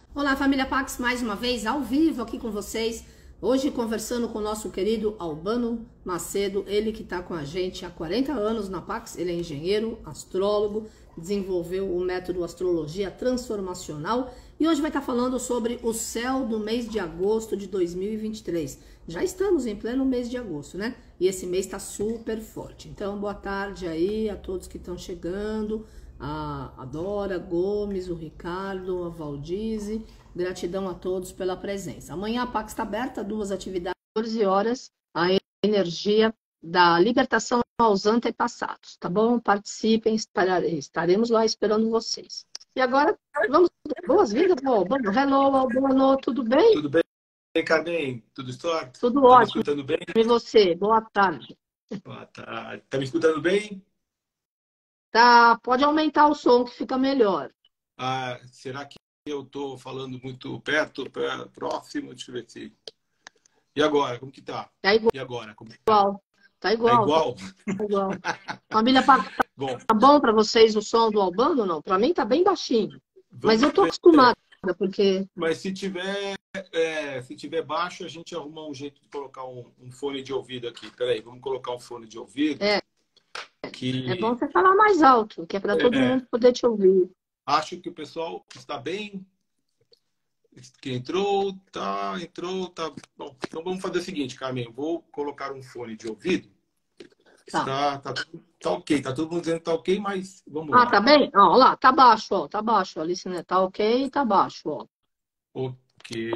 Olá, família Pax, mais uma vez ao vivo aqui com vocês. Hoje conversando com o nosso querido Albano Macedo, ele que está com a gente há 40 anos na Pax. Ele é engenheiro, astrólogo, desenvolveu o método astrologia transformacional e hoje vai estar falando sobre o céu do mês de agosto de 2023. Já estamos em pleno mês de agosto, né? E esse mês está super forte. Então, boa tarde aí a todos que estão chegando. A Dora Gomes, o Ricardo, a Valdize, gratidão a todos pela presença. Amanhã a Pax está aberta, 2 atividades, 14 horas, a energia da libertação aos antepassados, tá bom? Participem, estaremos lá esperando vocês. E agora, vamos, boas-vindas, Albano. Hello, Albano, tudo bem? Tudo bem, Carmen? Tudo certo? Tudo Tá me ótimo. escutando bem? E você? Boa tarde. Boa tarde. Tá me escutando bem? Tá, pode aumentar o som que fica melhor. Será que eu tô falando muito perto, próximo? Deixa eu ver se... E agora, como que tá? Tá igual. E agora, como que tá? Tá Tá igual. igual? Tá igual. Família Pax, Bom, tá bom para vocês o som do Albano ou não? Para mim tá bem baixinho. Mas vamos eu tô ver. acostumada, porque... Mas se tiver baixo, a gente arruma um jeito de colocar um fone de ouvido aqui. Peraí, vamos colocar um fone de ouvido. É bom você falar mais alto, que é para todo mundo poder te ouvir. Acho que o pessoal está bem. Que entrou, tá. Bom, então vamos fazer o seguinte, Carmen. Eu vou colocar um fone de ouvido. Tá. Tá ok. Tá todo mundo dizendo que tá ok, mas vamos lá. Tá bem? Ó, lá, tá baixo, ó. Tá baixo, Alice, né? Tá ok, tá baixo, ó. Ok.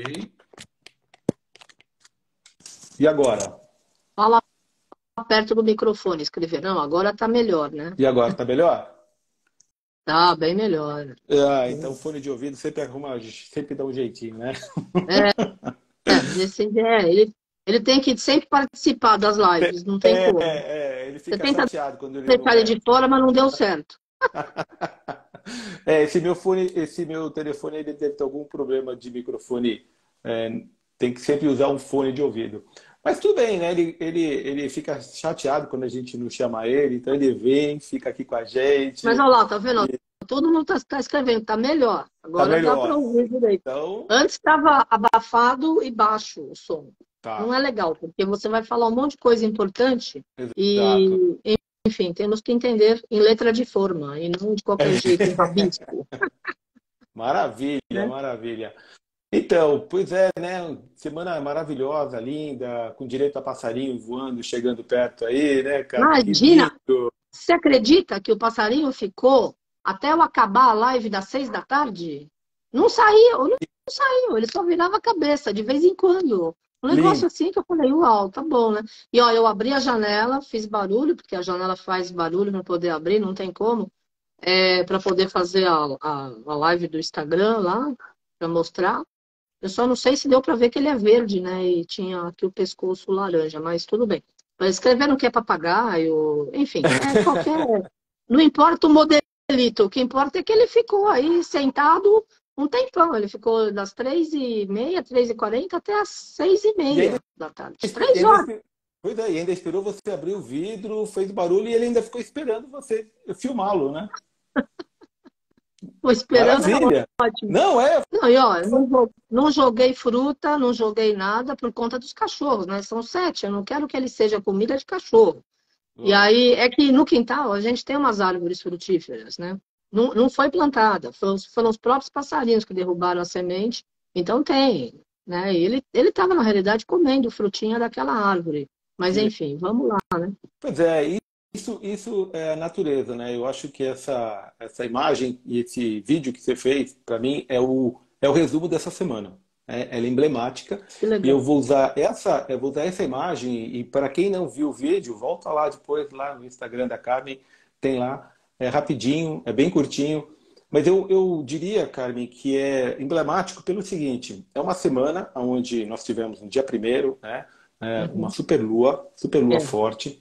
E agora? Fala perto do microfone, escrever. Não, agora tá melhor, né? E agora, tá melhor? Tá bem melhor. Então o fone de ouvido sempre dá um jeitinho, né? Ele tem que sempre participar das lives, não tem como. Ele Você fica tenta chateado quando ele não deixar ele é. de fora, mas não deu certo. Esse meu telefone, ele deve ter algum problema de microfone. Tem que sempre usar um fone de ouvido. Mas tudo bem, né? Ele fica chateado quando a gente não chama ele, então ele vem, fica aqui com a gente. Mas olha lá, tá vendo? Todo mundo tá escrevendo, tá melhor. Tá Agora dá para melhor. ouvir direito. Então, Antes estava abafado e baixo o som. tá. Não é legal, porque você vai falar um monte de coisa importante Exato. e, enfim, temos que entender em letra de forma e não de qualquer jeito, em rabisco. Maravilha, Né? maravilha. Então, pois é, né? Semana maravilhosa, linda, com direito a passarinho voando, chegando perto aí, né, cara? Que Imagina, lindo. você acredita que o passarinho ficou até eu acabar a live das 6 da tarde? Não saiu, não saiu, ele só virava a cabeça de vez em quando. Um negócio Lindo. assim que eu falei, uau, tá bom, né? E ó, eu abri a janela, fiz barulho, porque a janela faz barulho para poder abrir, não tem como, para poder fazer a live do Instagram lá, para mostrar. Eu só não sei se deu para ver que ele é verde, né? E tinha aqui o pescoço laranja, mas tudo bem. Mas escreveram que é papagaio, enfim, qualquer. Não importa o modelito, o que importa é que ele ficou aí sentado um tempão. Ele ficou das 3h30, 3h40 até as 6h30 da tarde. 3 horas. Pois é, e ainda esperou você abrir o vidro, fez barulho e ele ainda ficou esperando você filmá-lo, né? Estou esperando, é Maravilha. ótimo. Não, Não, e ó, eu não joguei fruta, não joguei nada por conta dos cachorros, né? São 7, eu não quero que ele seja comida de cachorro. E aí, é que no quintal a gente tem umas árvores frutíferas, né? Não foi plantada, foram os próprios passarinhos que derrubaram a semente, então tem, né? E ele estava, na realidade, comendo frutinha daquela árvore. Mas, enfim, vamos lá, né? pois é, isso é a natureza, né? Eu acho que essa imagem e esse vídeo que você fez, para mim, é o resumo dessa semana. Ela é emblemática. Que E eu legal. vou usar essa imagem, e para quem não viu o vídeo, volta lá depois, lá no Instagram da Carmen, tem lá, é rapidinho, é bem curtinho. Mas eu diria, Carmen, que é emblemático pelo seguinte: é uma semana onde nós tivemos no dia primeiro, né, uma Uhum. super lua É. forte.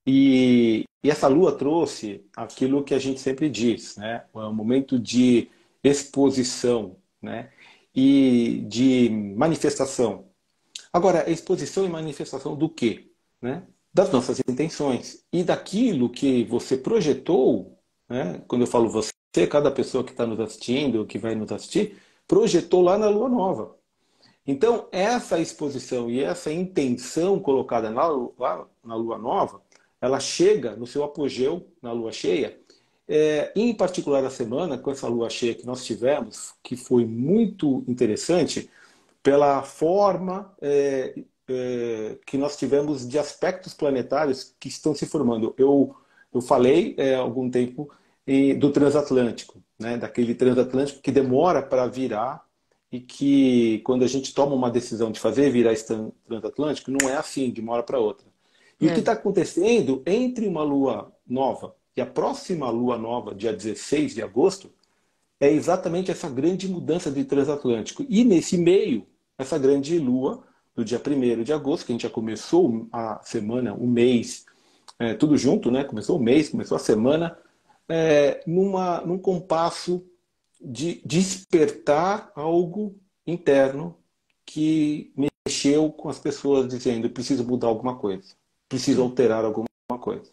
E essa lua trouxe aquilo que a gente sempre diz, né? É um momento de exposição, né? E de manifestação. Agora, exposição e manifestação do quê? Né? Das nossas intenções e daquilo que você projetou, né? Quando eu falo você, cada pessoa que está nos assistindo, que vai nos assistir, projetou lá na lua nova. Então, essa exposição e essa intenção colocada lá na lua nova, ela chega no seu apogeu na lua cheia. Em particular, a semana, com essa lua cheia que nós tivemos, que foi muito interessante, pela forma que nós tivemos de aspectos planetários que estão se formando. Eu falei há algum tempo do transatlântico, né? Daquele transatlântico que demora para virar e que, quando a gente toma uma decisão de fazer virar esse transatlântico, não é assim, de uma hora para outra. E o que está acontecendo entre uma lua nova e a próxima lua nova, dia 16 de agosto, é exatamente essa grande mudança de transatlântico. E nesse meio, essa grande lua, no dia 1º de agosto, que a gente já começou a semana, o mês, tudo junto, né? Começou o mês, começou a semana, num compasso de despertar algo interno que mexeu com as pessoas dizendo: preciso mudar alguma coisa, preciso alterar alguma coisa.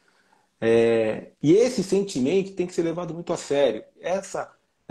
E esse sentimento tem que ser levado muito a sério. Essa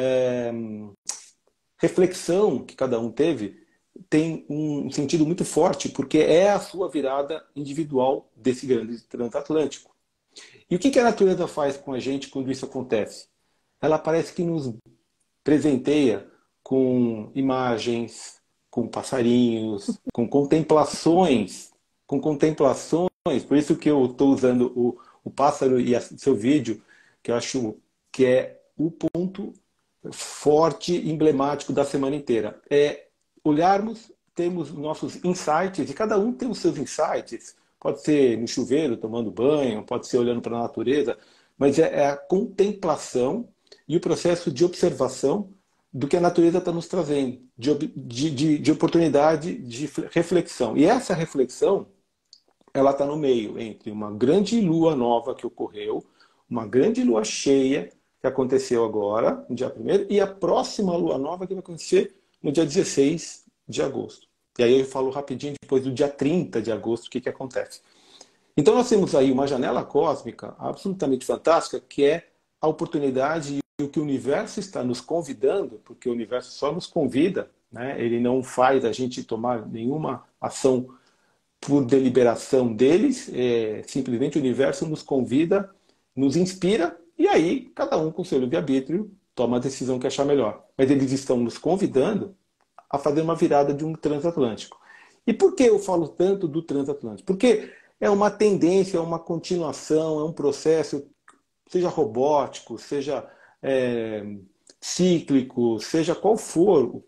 reflexão que cada um teve tem um sentido muito forte, porque é a sua virada individual desse grande transatlântico. E o que a natureza faz com a gente quando isso acontece? Ela parece que nos presenteia com imagens, com passarinhos, com contemplações, Por isso que eu estou usando o pássaro e seu vídeo, que eu acho que é o ponto forte, emblemático da semana inteira. Olharmos, temos nossos insights, e cada um tem os seus insights. Pode ser no chuveiro, tomando banho, pode ser olhando para a natureza, mas é a contemplação e o processo de observação do que a natureza está nos trazendo, de oportunidade, de reflexão. E essa reflexão, ela está no meio entre uma grande lua nova que ocorreu, uma grande lua cheia que aconteceu agora, no dia 1º, e a próxima lua nova que vai acontecer no dia 16 de agosto. E aí eu falo rapidinho depois do dia 30 de agosto o que acontece. Então nós temos aí uma janela cósmica absolutamente fantástica, que é a oportunidade e o que o universo está nos convidando, porque o universo só nos convida, né? Ele não faz a gente tomar nenhuma ação por deliberação deles, simplesmente o universo nos convida, nos inspira, e aí cada um com seu livre-arbítrio toma a decisão que achar melhor. Mas eles estão nos convidando a fazer uma virada de um transatlântico. E por que eu falo tanto do transatlântico? Porque é uma tendência, é uma continuação, é um processo, seja robótico, seja cíclico, seja qual for,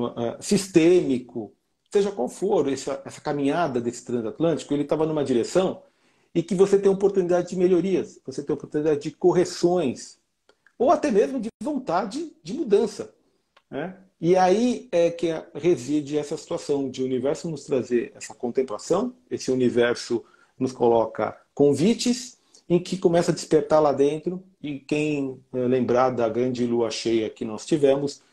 sistêmico, seja qual for essa caminhada desse transatlântico, ele estava numa direção e que você tem oportunidade de melhorias, você tem oportunidade de correções, ou até mesmo de vontade de mudança, né? E aí é que reside essa situação de o universo nos trazer essa contemplação, esse universo nos coloca convites em que começa a despertar lá dentro, e quem lembrar da grande lua cheia que nós tivemos,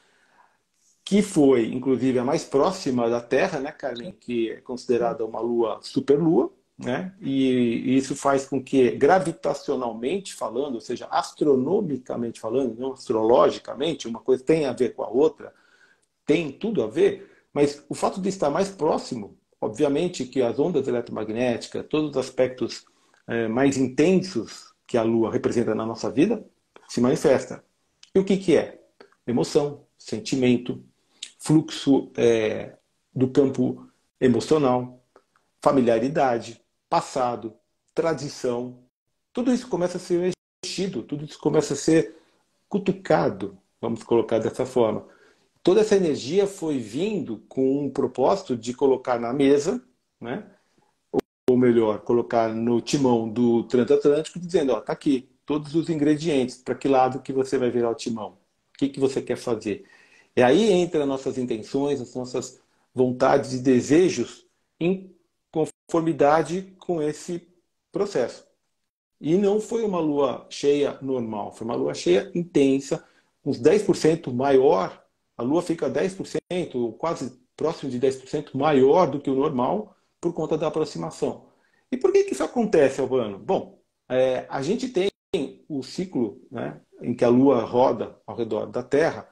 que foi, inclusive, a mais próxima da Terra, né, Carmen? Que é considerada uma lua superlua, né? E isso faz com que, gravitacionalmente falando, ou seja, astronomicamente falando, não astrologicamente, uma coisa tem a ver com a outra, tem tudo a ver, mas o fato de estar mais próximo, obviamente que as ondas eletromagnéticas, todos os aspectos mais intensos que a Lua representa na nossa vida, se manifesta. E o que é? Emoção, sentimento, fluxo do campo emocional, familiaridade, passado, tradição. Tudo isso começa a ser mexido, tudo isso começa a ser cutucado, vamos colocar dessa forma. Toda essa energia foi vindo com um propósito de colocar na mesa, né? Ou melhor, colocar no timão do transatlântico, dizendo: ó, tá aqui, todos os ingredientes, para que lado que você vai virar o timão, o que você quer fazer. E aí entra as nossas intenções, as nossas vontades e desejos em conformidade com esse processo. E não foi uma lua cheia normal, foi uma lua cheia intensa, uns 10% maior. A Lua fica 10%, ou quase próximo de 10% maior do que o normal, por conta da aproximação. E por que isso acontece, Albano? Bom, a gente tem o ciclo, né, em que a Lua roda ao redor da Terra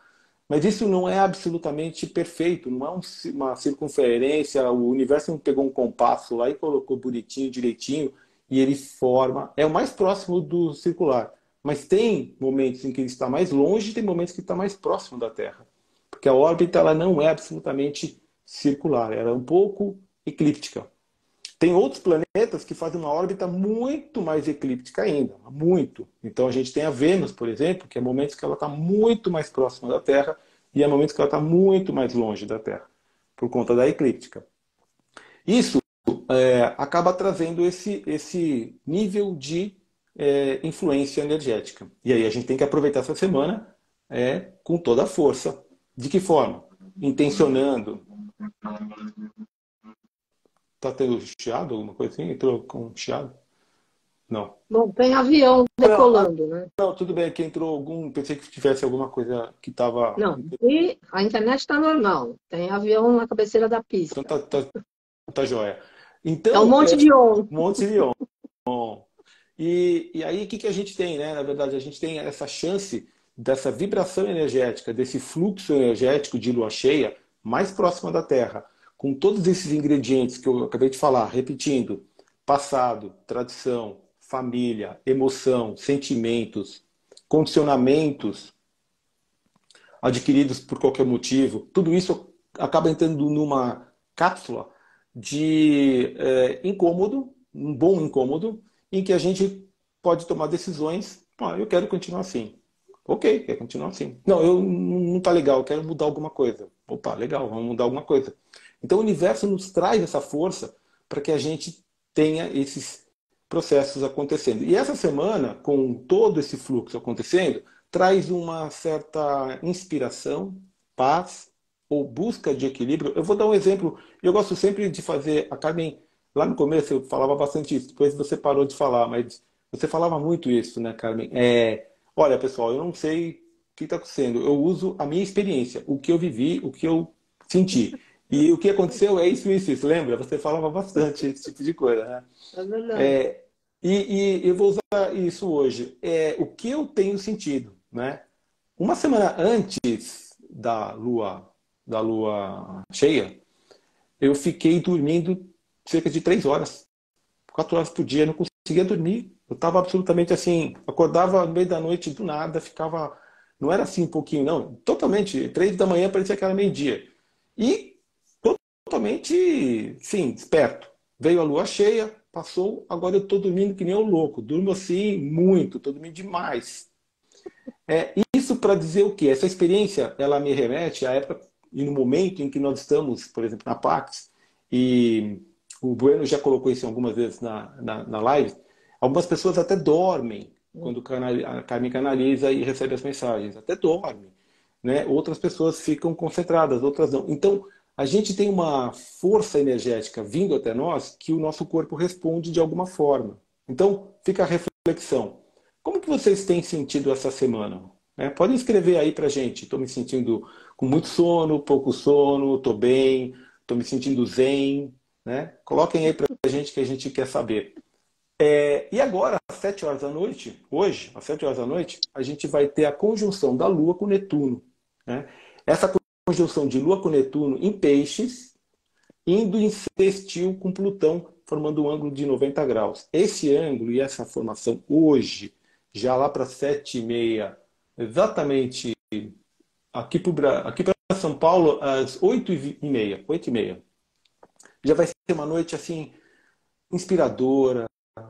Mas isso não é absolutamente perfeito, não é uma circunferência, o universo não pegou um compasso lá e colocou bonitinho, direitinho, e ele forma, é o mais próximo do circular. Mas tem momentos em que ele está mais longe e tem momentos que está mais próximo da Terra. Porque a órbita ela não é absolutamente circular, ela é um pouco eclíptica. Tem outros planetas que fazem uma órbita muito mais eclíptica ainda, muito. Então a gente tem a Vênus, por exemplo, que é momentos que ela está muito mais próxima da Terra e há momentos que ela está muito mais longe da Terra, por conta da eclíptica. Isso acaba trazendo esse nível de influência energética. E aí a gente tem que aproveitar essa semana com toda a força. De que forma? Intencionando. Tá tendo chiado, alguma coisa assim? Entrou com chiado? Não. Bom, tem avião decolando, né? Não, tudo bem, aqui entrou algum. Pensei que tivesse alguma coisa que estava. Não, e a internet está normal. Tem avião na cabeceira da Então pista. tá jóia. É um Então, monte de on. um monte de on. E aí, o que a gente tem, né? Na verdade, a gente tem essa chance dessa vibração energética, desse fluxo energético de lua cheia mais próxima da Terra, com todos esses ingredientes que eu acabei de falar, repetindo: passado, tradição, família, emoção, sentimentos, condicionamentos adquiridos por qualquer motivo, tudo isso acaba entrando numa cápsula de incômodo, um bom incômodo, em que a gente pode tomar decisões. Ah, eu quero continuar assim. Ok, quero continuar assim. Não, não tá legal, eu quero mudar alguma coisa. Opa, legal, vamos mudar alguma coisa. Então o universo nos traz essa força para que a gente tenha esses processos acontecendo. E essa semana, com todo esse fluxo acontecendo, traz uma certa inspiração, paz ou busca de equilíbrio. Eu vou dar um exemplo. Eu gosto sempre de fazer. A Carmen, lá no começo eu falava bastante isso, depois você parou de falar, mas você falava muito isso, né, Carmen? Olha, pessoal, eu não sei o que está acontecendo. Eu uso a minha experiência, o que eu vivi, o que eu senti. E o que aconteceu é isso, isso, isso. Lembra? Você falava bastante esse tipo de coisa, né? É verdade. E eu vou usar isso hoje. O que eu tenho sentido, né? Uma semana antes da lua cheia, eu fiquei dormindo cerca de 3 horas, 4 horas por dia, não conseguia dormir. Eu estava absolutamente assim, acordava no meio da noite do nada, ficava, não era assim um pouquinho, não, totalmente, 3 da manhã parecia que era meio-dia. E totalmente, sim, esperto. Veio a lua cheia, passou, agora eu estou dormindo que nem um louco. Durmo assim muito, estou dormindo demais. Isso para dizer o quê? Essa experiência, ela me remete à época e no momento em que nós estamos, por exemplo, na Pax, e o Bueno já colocou isso algumas vezes na live, algumas pessoas até dormem quando a Carmen canaliza e recebe as mensagens, até dormem, né? Outras pessoas ficam concentradas, outras não. Então, a gente tem uma força energética vindo até nós que o nosso corpo responde de alguma forma. Então, fica a reflexão. Como que vocês têm sentido essa semana? Podem escrever aí pra gente. Estou me sentindo com muito sono, pouco sono, estou bem, estou me sentindo zen. Né? Coloquem aí pra gente que a gente quer saber. E agora, às 7 horas da noite, hoje, às 7 horas da noite, a gente vai ter a conjunção da Lua com Netuno. Né? Essa conjunção de Lua com Netuno em Peixes, indo em sextil com Plutão, formando um ângulo de 90 graus. Esse ângulo e essa formação hoje, já lá para 7h30, exatamente aqui para São Paulo, às 8h30, 8h30. Já vai ser uma noite assim, inspiradora,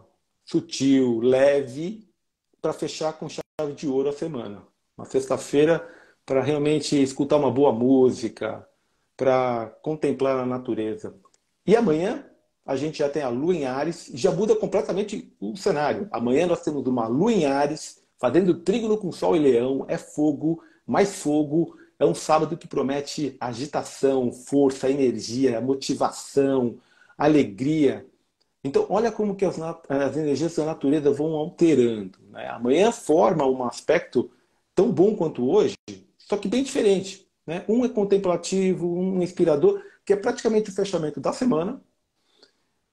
sutil, leve, para fechar com chave de ouro a semana. Uma sexta-feira para realmente escutar uma boa música, para contemplar a natureza. E amanhã a gente já tem a Lua em Áries, e já muda completamente o cenário. Amanhã nós temos uma Lua em Áries, fazendo trígono com Sol e Leão, é fogo, mais fogo, é um sábado que promete agitação, força, energia, motivação, alegria. Então, olha como que as energias da natureza vão alterando. Né? Amanhã forma um aspecto tão bom quanto hoje, só que bem diferente. Né? Um é contemplativo, um inspirador, que é praticamente o fechamento da semana,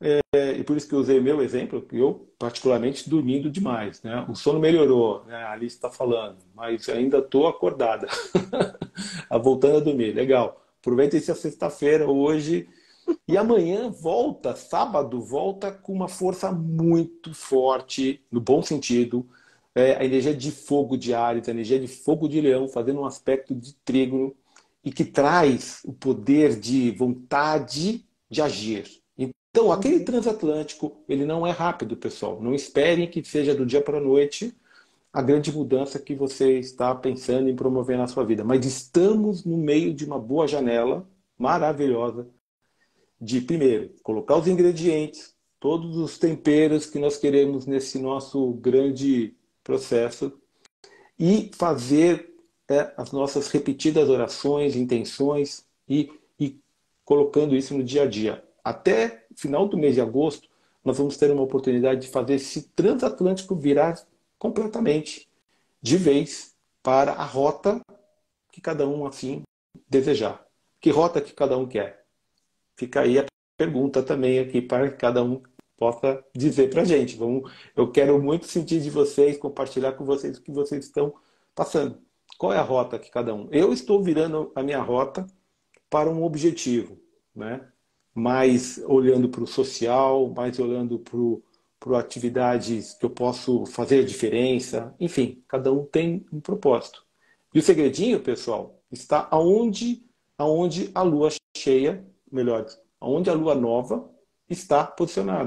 e por isso que eu usei meu exemplo, que eu particularmente dormindo demais, né? O sono melhorou, né? A Alice está falando, mas ainda estou acordada, voltando a dormir. Legal. Aproveita essa sexta-feira hoje e amanhã volta, sábado, volta com uma força muito forte, no bom sentido. A energia de fogo de Áries, a energia de fogo de Leão, fazendo um aspecto de trígono e que traz o poder de vontade de agir. Então, aquele Uhum. transatlântico, ele não é rápido, pessoal. Não esperem que seja do dia para a noite a grande mudança que você está pensando em promover na sua vida. Mas estamos no meio de uma boa janela maravilhosa de, primeiro, colocar os ingredientes, todos os temperos que nós queremos nesse nosso grande processo e fazer as nossas repetidas orações, intenções e colocando isso no dia a dia. Até final do mês de agosto, nós vamos ter uma oportunidade de fazer esse transatlântico virar completamente, de vez, para a rota que cada um assim desejar. Que rota que cada um quer? Fica aí a pergunta também aqui para que cada um possa dizer para a gente. Eu quero muito sentir de vocês, compartilhar com vocês o que vocês estão passando. Qual é a rota que cada um? Eu estou virando a minha rota para um objetivo, né? Mais olhando para o social, mais olhando para atividades que eu posso fazer a diferença. Enfim, cada um tem um propósito. E o segredinho, pessoal, está aonde a lua cheia, melhor, aonde a lua nova está posicionada.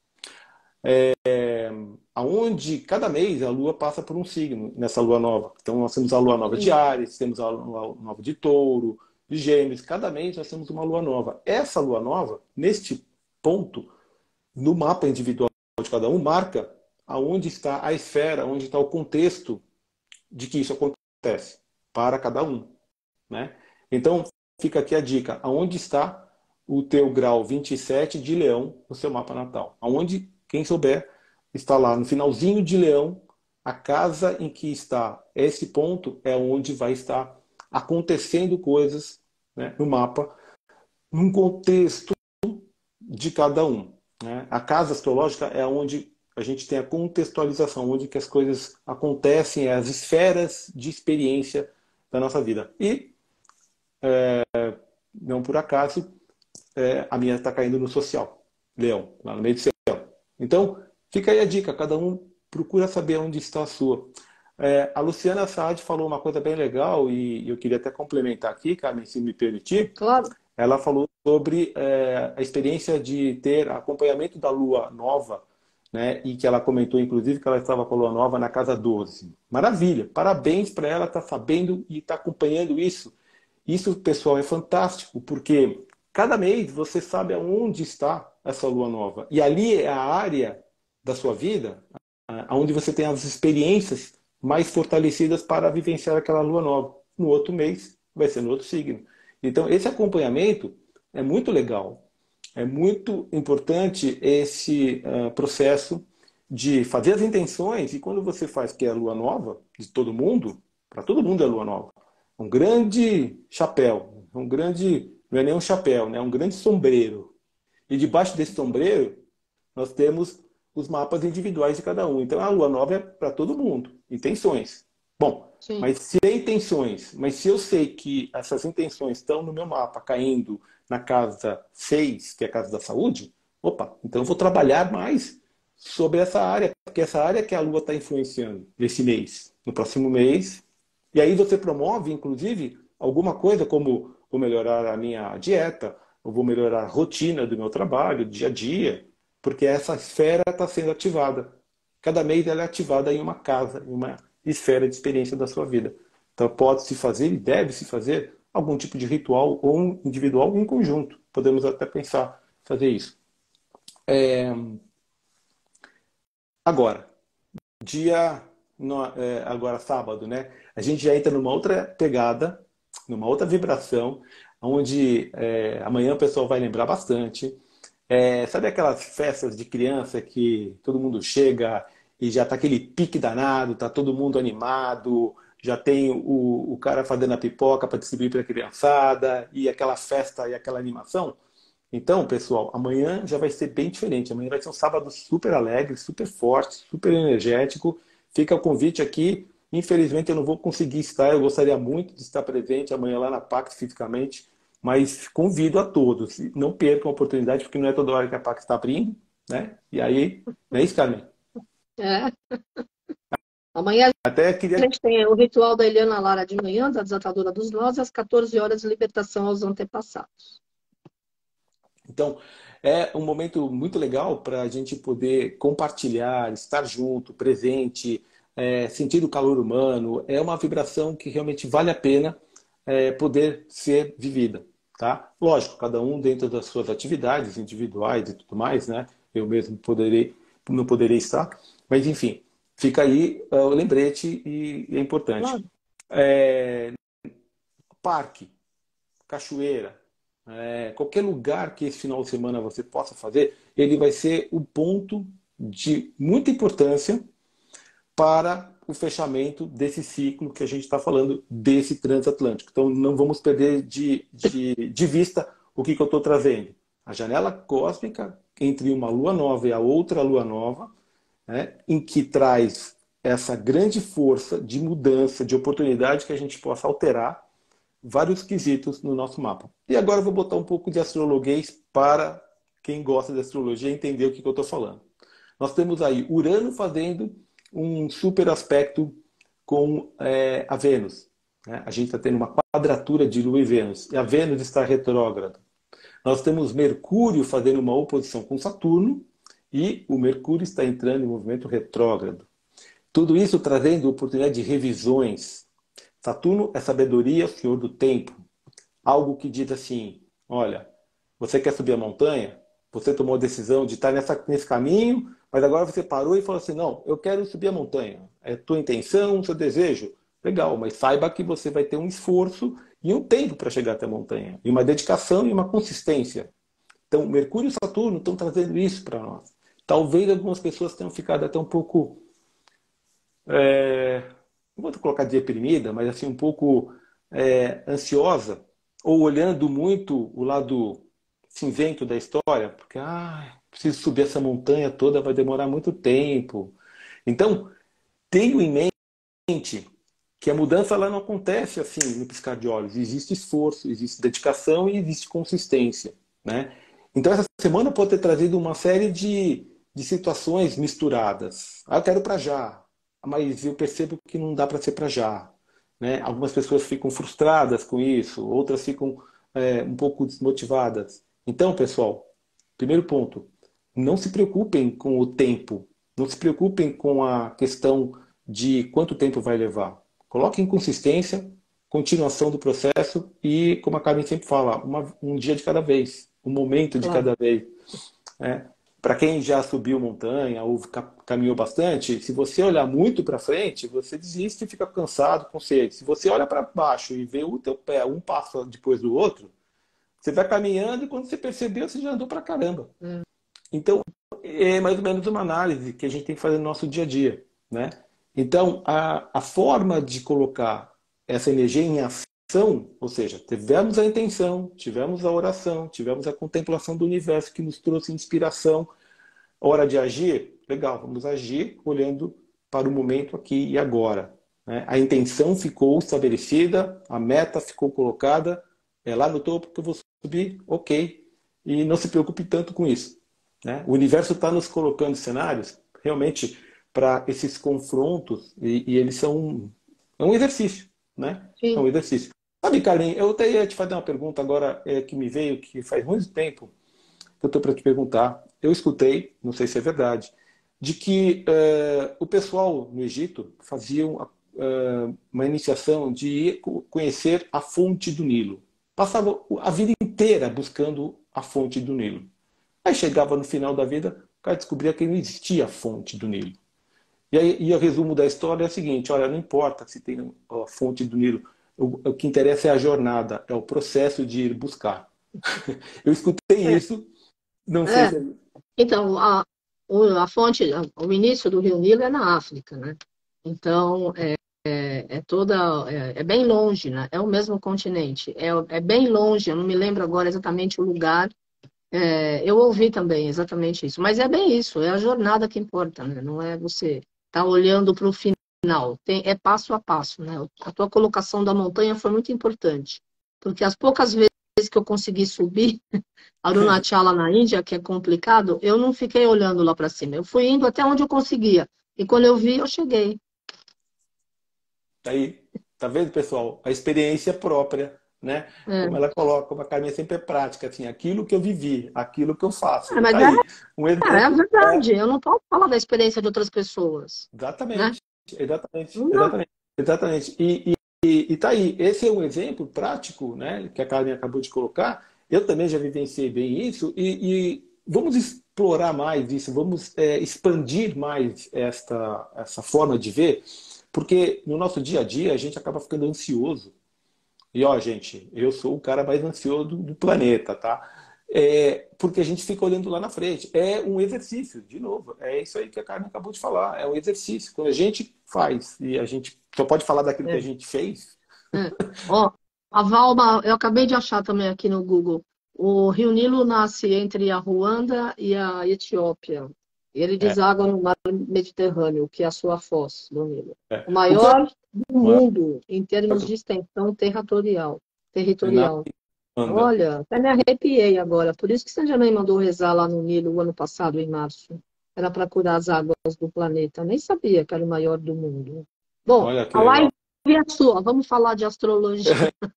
Aonde cada mês a lua passa por um signo nessa lua nova. Então nós temos a lua nova de Sim. Áries, temos a lua nova de Touro, de Gêmeos. Cada mês nós temos uma lua nova. Essa lua nova, neste ponto, no mapa individual de cada um, marca aonde está a esfera, onde está o contexto de que isso acontece para cada um, né? Então fica aqui a dica: aonde está o teu grau 27 de Leão no seu mapa natal? Aonde, quem souber, está lá no finalzinho de Leão, a casa em que está esse ponto é onde vai estar acontecendo coisas, né, no mapa, num contexto de cada um, né? A casa astrológica é onde a gente tem a contextualização, onde que as coisas acontecem, as esferas de experiência da nossa vida. E, não por acaso, a minha está caindo no social, Leão, lá no meio do céu. Então, fica aí a dica, cada um procura saber onde está a sua. A Luciana Saad falou uma coisa bem legal e eu queria até complementar aqui, Carmen, se me permitir. Claro. Ela falou sobre a experiência de ter acompanhamento da lua nova, né? E que ela comentou, inclusive, que ela estava com a lua nova na casa 12. Maravilha! Parabéns para ela estar sabendo e estar acompanhando isso. Isso, pessoal, é fantástico, porque cada mês você sabe aonde está essa lua nova. E ali é a área da sua vida onde você tem as experiências mais fortalecidas para vivenciar aquela lua nova. No outro mês, vai ser no outro signo. Então, esse acompanhamento é muito legal. É muito importante esse processo de fazer as intenções, e quando você faz que é a lua nova, de todo mundo, para todo mundo é lua nova. Um grande chapéu, não é nem um chapéu, né? É um grande sombreiro. E debaixo desse sombreiro, nós temos os mapas individuais de cada um. Então, a lua nova é para todo mundo. Intenções. Bom, Sim. mas se é intenções, mas se eu sei que essas intenções estão no meu mapa caindo na casa 6, que é a casa da saúde, opa, então eu vou trabalhar mais sobre essa área, porque essa área que a lua está influenciando nesse mês, no próximo mês. E aí você promove, inclusive, alguma coisa como vou melhorar a minha dieta, ou vou melhorar a rotina do meu trabalho, dia a dia, porque essa esfera está sendo ativada. Cada mês ela é ativada em uma casa, em uma esfera de experiência da sua vida. Então pode-se fazer e deve-se fazer algum tipo de ritual, ou um individual ou em conjunto. Podemos até pensar fazer isso. Agora, agora sábado, né? A gente já entra numa outra pegada, numa outra vibração, onde amanhã o pessoal vai lembrar bastante. Sabe aquelas festas de criança que todo mundo chega e já tá aquele pique danado, tá todo mundo animado, já tem o cara fazendo a pipoca para distribuir para a criançada, e aquela festa e aquela animação? Então, pessoal, amanhã já vai ser bem diferente. Amanhã vai ser um sábado super alegre, super forte, super energético. Fica o convite aqui. Infelizmente, eu não vou conseguir estar. Eu gostaria muito de estar presente amanhã lá na PAX fisicamente, mas convido a todos. Não percam a oportunidade, porque não é toda hora que a PAX está abrindo, né? E aí, não é isso, Carmen? É. Amanhã Até a queria. gente tem o ritual da Eliana Lara de manhã, da desatadora dos nós, às 14 horas, libertação aos antepassados. Então, é um momento muito legal para a gente poder compartilhar, estar junto, presente, sentir o calor humano. É uma vibração que realmente vale a pena poder ser vivida, tá? Lógico, cada um dentro das suas atividades individuais e tudo mais, né? Eu mesmo não poderei estar, mas enfim, fica aí o lembrete e é importante. Claro. É, parque, cachoeira, qualquer lugar que esse final de semana você possa fazer, ele vai ser o ponto de muita importância para o fechamento desse ciclo que a gente está falando, desse transatlântico. Então, não vamos perder de vista o que eu estou trazendo. A janela cósmica entre uma lua nova e a outra lua nova, né, em que traz essa grande força de mudança, de oportunidade que a gente possa alterar vários quesitos no nosso mapa. E agora eu vou botar um pouco de astrologuês para quem gosta de astrologia entender o que eu estou falando. Nós temos aí Urano fazendo um super aspecto com a Vênus. Né? A gente está tendo uma quadratura de Lua e Vênus. E a Vênus está retrógrada. Nós temos Mercúrio fazendo uma oposição com Saturno. E o Mercúrio está entrando em movimento retrógrado. Tudo isso trazendo oportunidade de revisões. Saturno é sabedoria, senhor do tempo. Algo que diz assim, olha, você quer subir a montanha? Você tomou a decisão de estar nesse caminho, mas agora você parou e falou assim, não, eu quero subir a montanha. É tua intenção, seu desejo? Legal, mas saiba que você vai ter um esforço e um tempo para chegar até a montanha. E uma dedicação e uma consistência. Então, Mercúrio e Saturno estão trazendo isso para nós. Talvez algumas pessoas tenham ficado até um pouco, não vou colocar deprimida, mas assim um pouco ansiosa, ou olhando muito o lado cinzento da história, porque preciso subir essa montanha toda, vai demorar muito tempo. Então, tenho em mente que a mudança ela não acontece assim no piscar de olhos. Existe esforço, existe dedicação e existe consistência, né? Então, essa semana pode ter trazido uma série de situações misturadas. Eu quero para já, mas eu percebo que não dá para ser para já. Né? Algumas pessoas ficam frustradas com isso, outras ficam um pouco desmotivadas. Então, pessoal, primeiro ponto, não se preocupem com o tempo, não se preocupem com a questão de quanto tempo vai levar. Coloquem consistência, continuação do processo e, como a Carmen sempre fala, um dia de cada vez, um momento de Claro. cada vez. Né? Para quem já subiu montanha ou caminhou bastante, se você olhar muito para frente, você desiste e fica cansado, com sede. Se você olha para baixo e vê o teu pé um passo depois do outro, você vai caminhando e quando você percebeu, você já andou para caramba. É. Então, é mais ou menos uma análise que a gente tem que fazer no nosso dia a dia. Né? Então, a forma de colocar essa energia em ação, ou seja, tivemos a intenção, tivemos a oração, tivemos a contemplação do universo que nos trouxe inspiração. Hora de agir? Legal, vamos agir olhando para o momento aqui e agora. Né? A intenção ficou estabelecida, a meta ficou colocada, é lá no topo que eu vou subir, ok. E não se preocupe tanto com isso. Né? O universo está nos colocando cenários realmente para esses confrontos e eles são um exercício. Né? É um Sim. exercício. Sabe, Carlinhos, eu até ia te fazer uma pergunta agora que me veio, que faz muito tempo que eu estou para te perguntar. Eu escutei, não sei se é verdade, de que o pessoal no Egito fazia uma iniciação de ir conhecer a fonte do Nilo. Passava a vida inteira buscando a fonte do Nilo. Aí chegava no final da vida, o cara descobria que não existia a fonte do Nilo. E aí, o resumo da história é o seguinte: olha, não importa se tem a fonte do Nilo, o que interessa é a jornada, é o processo de ir buscar. Eu escutei É. isso, não sei É. se é. Então, a fonte, o início do Rio Nilo é na África, né? Então, é bem longe, né? É o mesmo continente. É bem longe, eu não me lembro agora exatamente o lugar, Eu ouvi também exatamente isso. Mas é bem isso, é a jornada que importa, né? Não é você estar olhando para o final. É passo a passo, né? A tua colocação da montanha foi muito importante. Porque as poucas vezes que eu consegui subir Arunachala na Índia, que é complicado, eu não fiquei olhando lá para cima. Eu fui indo até onde eu conseguia. E quando eu vi, eu cheguei. Aí, tá vendo, pessoal? A experiência própria, né? Como É. ela coloca, como a Carmen sempre é prática, assim, aquilo que eu vivi, aquilo que eu faço. Mas Tá aí. Um é exemplo é verdade. Eu não posso falar da experiência de outras pessoas, né? exatamente, exatamente, Não dá. exatamente, exatamente. E tá aí. Esse é um exemplo prático, né? Que a Carmen acabou de colocar. Eu também já vivenciei bem isso e vamos explorar mais isso, vamos expandir mais essa forma de ver, porque no nosso dia a dia a gente acaba ficando ansioso. E ó, gente, eu sou o cara mais ansioso do planeta, tá? Porque a gente fica olhando lá na frente. É um exercício, de novo. É isso aí que a Carmen acabou de falar. É um exercício. Quando a gente faz e a gente só pode falar daquilo que a É, gente fez. é. Ó, a Valma, eu acabei de achar também aqui no Google. O Rio Nilo nasce entre a Ruanda e a Etiópia. E ele É, deságua no mar Mediterrâneo, que é a sua foz do Nilo. é. O O que eu maior do mundo em termos de extensão territorial. Renato Territorial. manda. Olha, até me arrepiei agora. Por isso que você já me mandou rezar lá no Nilo o ano passado, em março. Era para curar as águas do planeta. Nem sabia que era o maior do mundo. Bom, Olha que a live legal. é sua. Vamos falar de astrologia.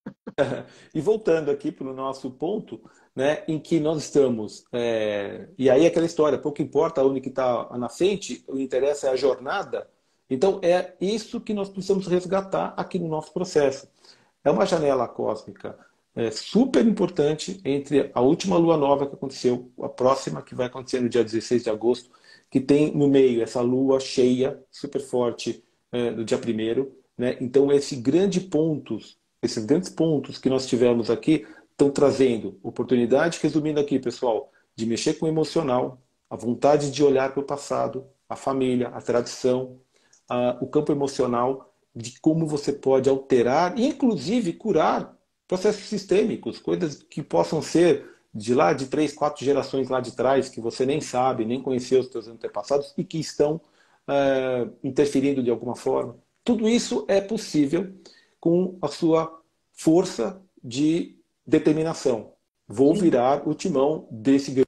E voltando aqui para o nosso ponto, né, em que nós estamos, e aí aquela história, pouco importa onde que está a nascente, o que interessa é a jornada. Então é isso que nós precisamos resgatar aqui no nosso processo. É uma janela cósmica super importante entre a última lua nova que aconteceu, a próxima que vai acontecer no dia 16 de agosto, que tem no meio essa lua cheia, super forte, no dia primeiro, né? Então esses grandes pontos que nós tivemos aqui estão trazendo oportunidade, resumindo aqui, pessoal, de mexer com o emocional, a vontade de olhar para o passado, a família, a tradição, o campo emocional, de como você pode alterar, inclusive curar processos sistêmicos, coisas que possam ser de lá de 3, 4 gerações lá de trás, que você nem sabe, nem conheceu os seus antepassados e que estão interferindo de alguma forma. Tudo isso é possível com a sua força de determinação. Vou Sim. virar o timão desse grande.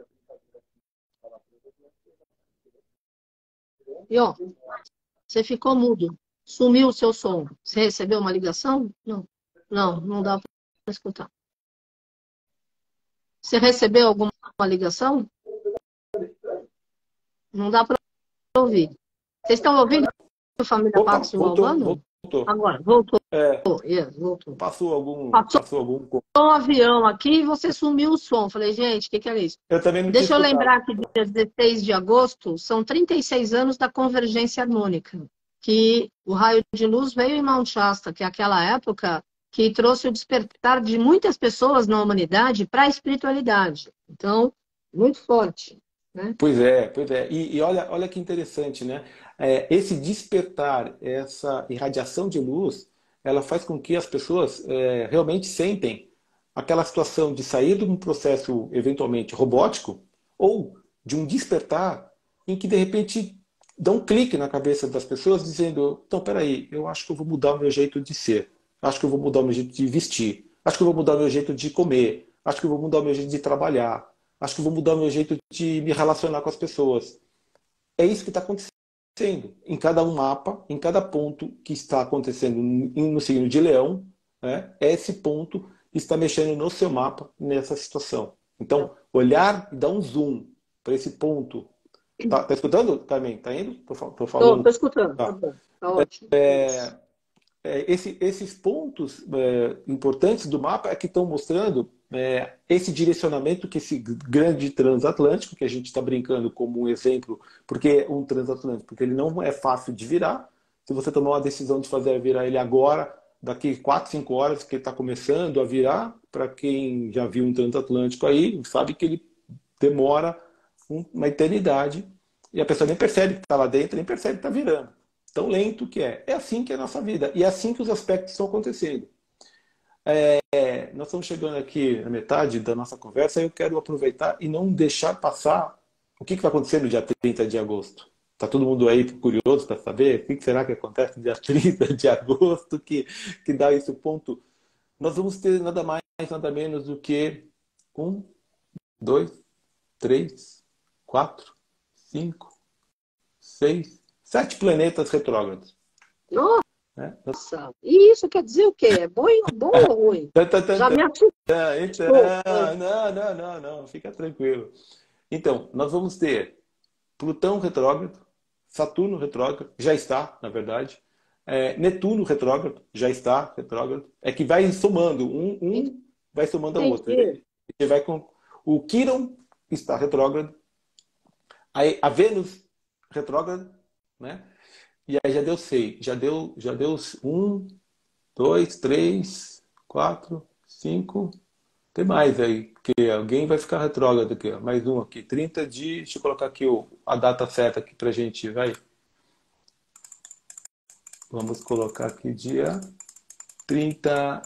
E ó, você ficou mudo. Sumiu o seu som. Você recebeu uma ligação? Não. Não, não dá para escutar. Você recebeu alguma ligação? Não dá para ouvir. Vocês estão ouvindo, família Opa, Pax, o voltou, Albano? voltou. Agora, voltou. É, Yes, voltou. passou algum, Passou passou algum. um avião aqui e você sumiu o som. Falei, gente, o que é isso? Eu também não tinha Deixa eu escutado. lembrar que dia 16 de agosto são 36 anos da convergência harmônica, que o raio de luz veio em Mount Shasta, que é aquela época que trouxe o despertar de muitas pessoas na humanidade para a espiritualidade. Então, muito forte, né? Pois é, pois é. E olha que interessante, né? Esse despertar, essa irradiação de luz, ela faz com que as pessoas realmente sentem aquela situação de sair de um processo eventualmente robótico ou de um despertar em que de repente dá um clique na cabeça das pessoas dizendo, então, peraí, eu acho que eu vou mudar o meu jeito de ser, acho que eu vou mudar o meu jeito de vestir, acho que eu vou mudar o meu jeito de comer, acho que eu vou mudar o meu jeito de trabalhar, acho que eu vou mudar o meu jeito de me relacionar com as pessoas. É isso que está acontecendo em cada um mapa, em cada ponto que está acontecendo no signo de Leão, né? Esse ponto está mexendo no seu mapa nessa situação. Então, olhar e dar um zoom para esse ponto. Tá escutando, Carmen? Tá indo? Tô falando. Estou escutando, tá Tá. bom, tá ótimo. Esses pontos importantes do mapa é que estão mostrando esse direcionamento que esse grande transatlântico, que a gente está brincando como um exemplo, porque um transatlântico, porque ele não é fácil de virar. Se você tomar uma decisão de fazer virar ele agora, daqui 4, 5 horas que ele está começando a virar, para quem já viu um transatlântico aí, sabe que ele demora uma eternidade e a pessoa nem percebe que está lá dentro, nem percebe que está virando. Tão lento que é. É assim que é a nossa vida. E é assim que os aspectos estão acontecendo. Nós estamos chegando aqui na metade da nossa conversa e eu quero aproveitar e não deixar passar o que vai acontecer no dia 30 de agosto. Está todo mundo aí curioso para saber o que será que acontece no dia 30 de agosto que dá esse ponto. Nós vamos ter nada mais, nada menos do que 1, 2, 3, 4, 5, 6, 7 planetas retrógrados. Né? Nossa, e isso quer dizer o quê? É bom, bom ou ruim? Já me assustou. Não, fica tranquilo. Então, nós vamos ter Plutão retrógrado, Saturno retrógrado, já está, na verdade. Netuno retrógrado, já está retrógrado. É que vai somando, um vai somando ao outro. Ele vai com... O Quirón está retrógrado. Aí, a Vênus retrógrado, né? E aí já deu 6. Já deu 1, 2, 3, 4, 5. Tem mais aí, que alguém vai ficar retrógrado aqui. Ó. Mais um aqui. 30 de. Deixa eu colocar aqui a data certa aqui pra gente. Vai. Vamos colocar aqui dia 30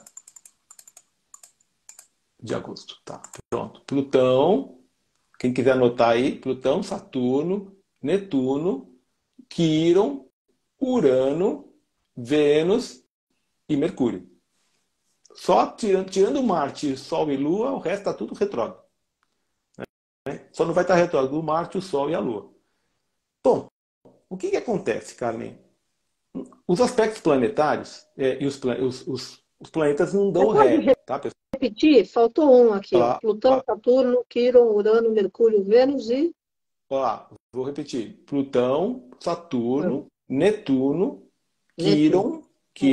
de agosto. Tá, pronto. Plutão. Quem quiser anotar aí, Plutão, Saturno, Netuno, Quirón, Urano, Vênus e Mercúrio. Só tirando Marte, Sol e Lua, o resto está tudo retrógrado. Né? Só não vai estar retrógrado o Marte, o Sol e a Lua. Bom, o que acontece, Carmen? Os aspectos planetários e os planetas não dão ré, tá, pessoal? Repetir? Faltou um aqui, ó. Plutão, Saturno, Quirón, Urano, Mercúrio, Vênus e... Ó, vou repetir. Plutão, Saturno, Netuno, Quirón,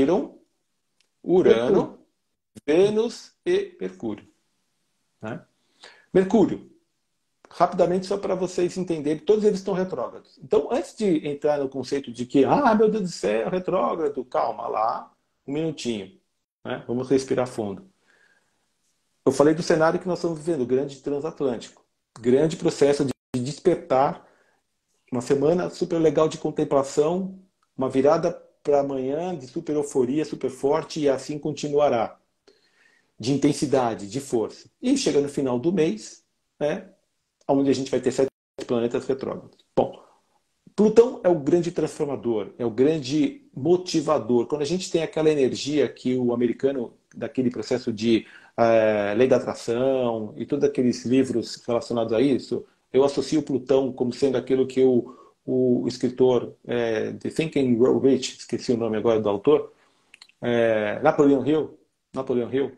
Urano, Vênus e Mercúrio. Né? Mercúrio, rapidamente, só para vocês entenderem, todos eles estão retrógrados. Então, antes de entrar no conceito de que, meu Deus do céu, retrógrado, calma lá, um minutinho. Né? Vamos respirar fundo. Eu falei do cenário que nós estamos vivendo, o grande transatlântico. Grande processo de despertar, uma semana super legal de contemplação, uma virada para amanhã de super euforia, super forte, e assim continuará. De intensidade, de força. E chega no final do mês, né, onde a gente vai ter 7 planetas retrógrados. Bom, Plutão é o grande transformador, é o grande motivador. Quando a gente tem aquela energia que o americano, daquele processo de lei da atração e todos aqueles livros relacionados a isso, eu associo Plutão como sendo aquilo que o escritor The Think and Grow Rich, esqueci o nome agora do autor, Napoleon Hill,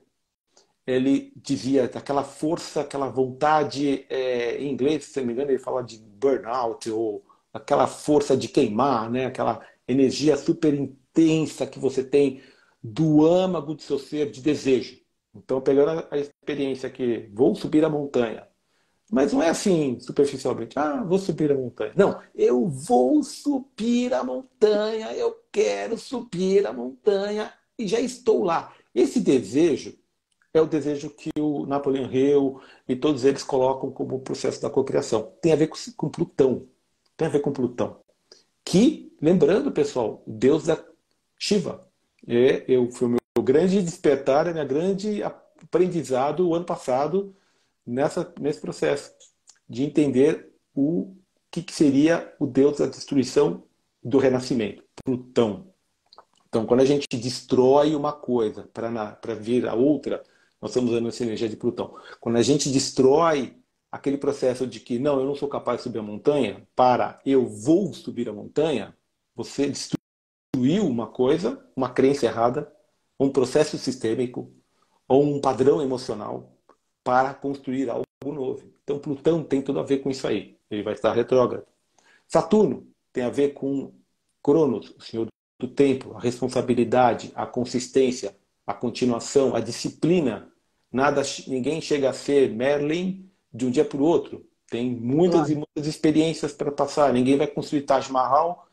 ele dizia aquela força, aquela vontade, em inglês, se não me engano, ele fala de burnout, ou aquela força de queimar, né? Aquela energia super intensa que você tem do âmago do seu ser de desejo. Então, pegando a experiência que vou subir a montanha, mas não é assim, superficialmente, vou subir a montanha. Não, eu vou subir a montanha, eu quero subir a montanha e já estou lá. Esse desejo é o desejo que o Napoleon Hill e todos eles colocam como processo da cocriação. Tem a ver com Plutão. Tem a ver com Plutão. Que, lembrando, pessoal, o deus da Shiva. Foi o meu grande despertar, a minha grande aprendizado o ano passado nesse processo de entender o que seria o deus da destruição do renascimento. Plutão. Então, quando a gente destrói uma coisa para vir a outra, nós estamos usando essa energia de Plutão. Quando a gente destrói aquele processo de que, não, eu não sou capaz de subir a montanha, eu vou subir a montanha, você destruiu uma coisa, uma crença errada, um processo sistêmico, ou um padrão emocional, para construir algo novo. Então, Plutão tem tudo a ver com isso aí. Ele vai estar retrógrado. Saturno tem a ver com Cronos, o senhor do tempo, a responsabilidade, a consistência, a continuação, a disciplina. Ninguém chega a ser Merlin de um dia para o outro. Tem muitas e muitas experiências para passar. Ninguém vai construir Taj Mahal.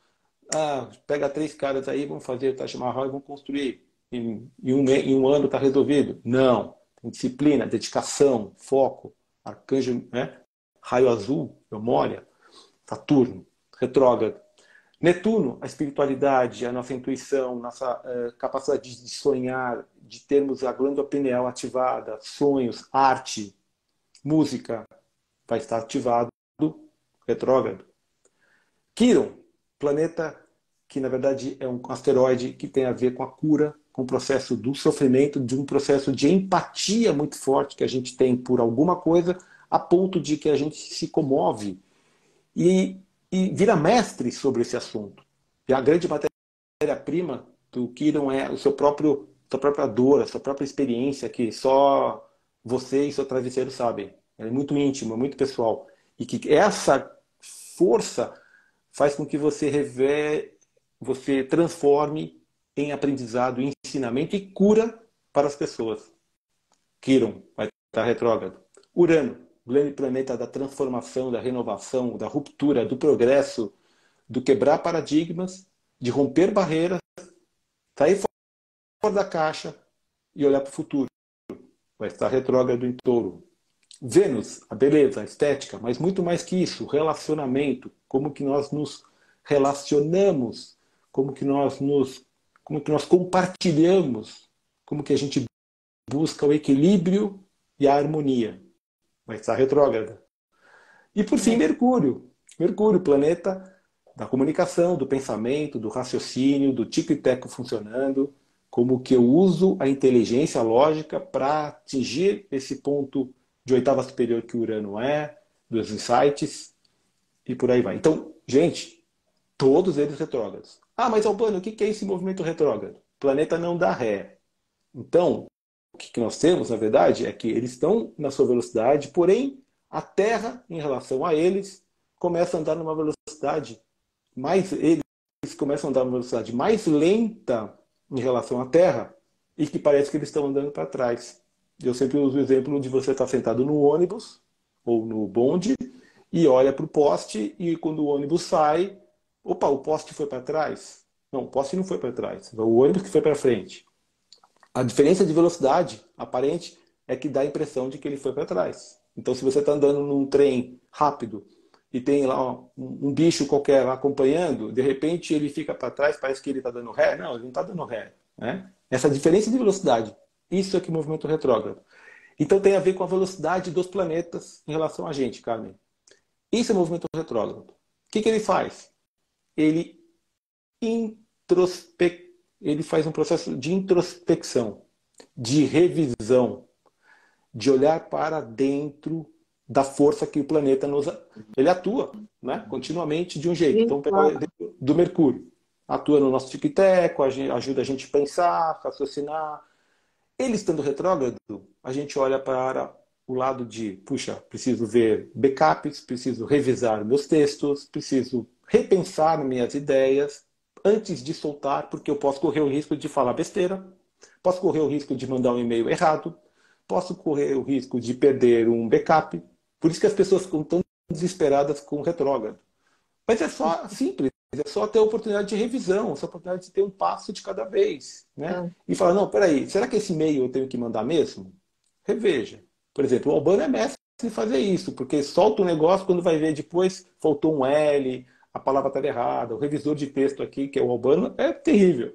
Pega 3 caras aí, vão fazer o Taj Mahal e vão construir. Em um ano está resolvido. Não. Tem disciplina, dedicação, foco. Arcanjo, né? Raio azul, memória. Saturno, retrógrado. Netuno, a espiritualidade, a nossa intuição, nossa capacidade de sonhar, de termos a glândula pineal ativada, sonhos, arte, música, vai estar ativado, retrógrado. Quiron, planeta que na verdade é um asteroide que tem a ver com a cura, com o processo do sofrimento, de um processo de empatia muito forte que a gente tem por alguma coisa, a ponto de que a gente se comove e, e vira mestre sobre esse assunto. E a grande matéria-prima do Quiron é o sua própria dor, a sua própria experiência, que só você e seu travesseiro sabem. É muito íntimo, é muito pessoal. E que essa força faz com que você transforme em aprendizado, em ensinamento e cura para as pessoas. Quiron vai estar retrógrado. Urano, grande planeta da transformação, da renovação, da ruptura, do progresso, do quebrar paradigmas, de romper barreiras, sair fora da caixa e olhar para o futuro. Vai estar retrógrado em Touro. Vênus, a beleza, a estética, mas muito mais que isso, o relacionamento, como que nós nos relacionamos, como que nós compartilhamos, como que a gente busca o equilíbrio e a harmonia. Vai estar retrógrada. E por fim, Mercúrio. Mercúrio, planeta da comunicação, do pensamento, do raciocínio, do tico e teco funcionando, como que eu uso a inteligência, a lógica para atingir esse ponto de oitava superior que o Urano é, dos insights e por aí vai. Então, gente, todos eles retrógrados. Ah, mas Albano, o que é esse movimento retrógrado? O planeta não dá ré. Então, o que nós temos, na verdade, é que eles estão na sua velocidade, porém, a Terra, em relação a eles, começa a andar numa velocidade eles começam a andar numa velocidade mais lenta em relação à Terra e que parece que eles estão andando para trás. Eu sempre uso o exemplo de você estar sentado no ônibus ou no bonde e olha para o poste e quando o ônibus sai, opa, o poste foi para trás? Não, o poste não foi para trás, o ônibus que foi para frente. A diferença de velocidade aparente é que dá a impressão de que ele foi para trás. Então, se você está andando num trem rápido e tem lá um bicho qualquer lá acompanhando, de repente ele fica para trás, parece que ele está dando ré. Não, ele não está dando ré. Né? Essa diferença de velocidade, isso é que é movimento retrógrado. Então tem a ver com a velocidade dos planetas em relação a gente, Carmen. Isso é movimento retrógrado. O que ele faz? Ele ele faz um processo de introspecção, de revisão, de olhar para dentro da força que o planeta ele atua, né? Continuamente de um jeito. Então, pegar do Mercúrio. Atua no nosso tico-teco, ajuda a gente a pensar, raciocinar. Ele estando retrógrado, a gente olha para o lado de, puxa, preciso ver backups, preciso revisar meus textos, preciso repensar minhas ideias antes de soltar, porque eu posso correr o risco de falar besteira, posso correr o risco de mandar um e-mail errado, posso correr o risco de perder um backup. Por isso que as pessoas ficam tão desesperadas com o retrógrado. Mas é só simples, é só ter a oportunidade de revisão, só a oportunidade de ter um passo de cada vez. Né? E falar, não, peraí, será que esse e-mail eu tenho que mandar mesmo? Reveja. Por exemplo, o Albano é mestre em fazer isso, porque solta um negócio, quando vai ver depois, faltou um L, a palavra estava errada, o revisor de texto aqui, que é o Albano, é terrível.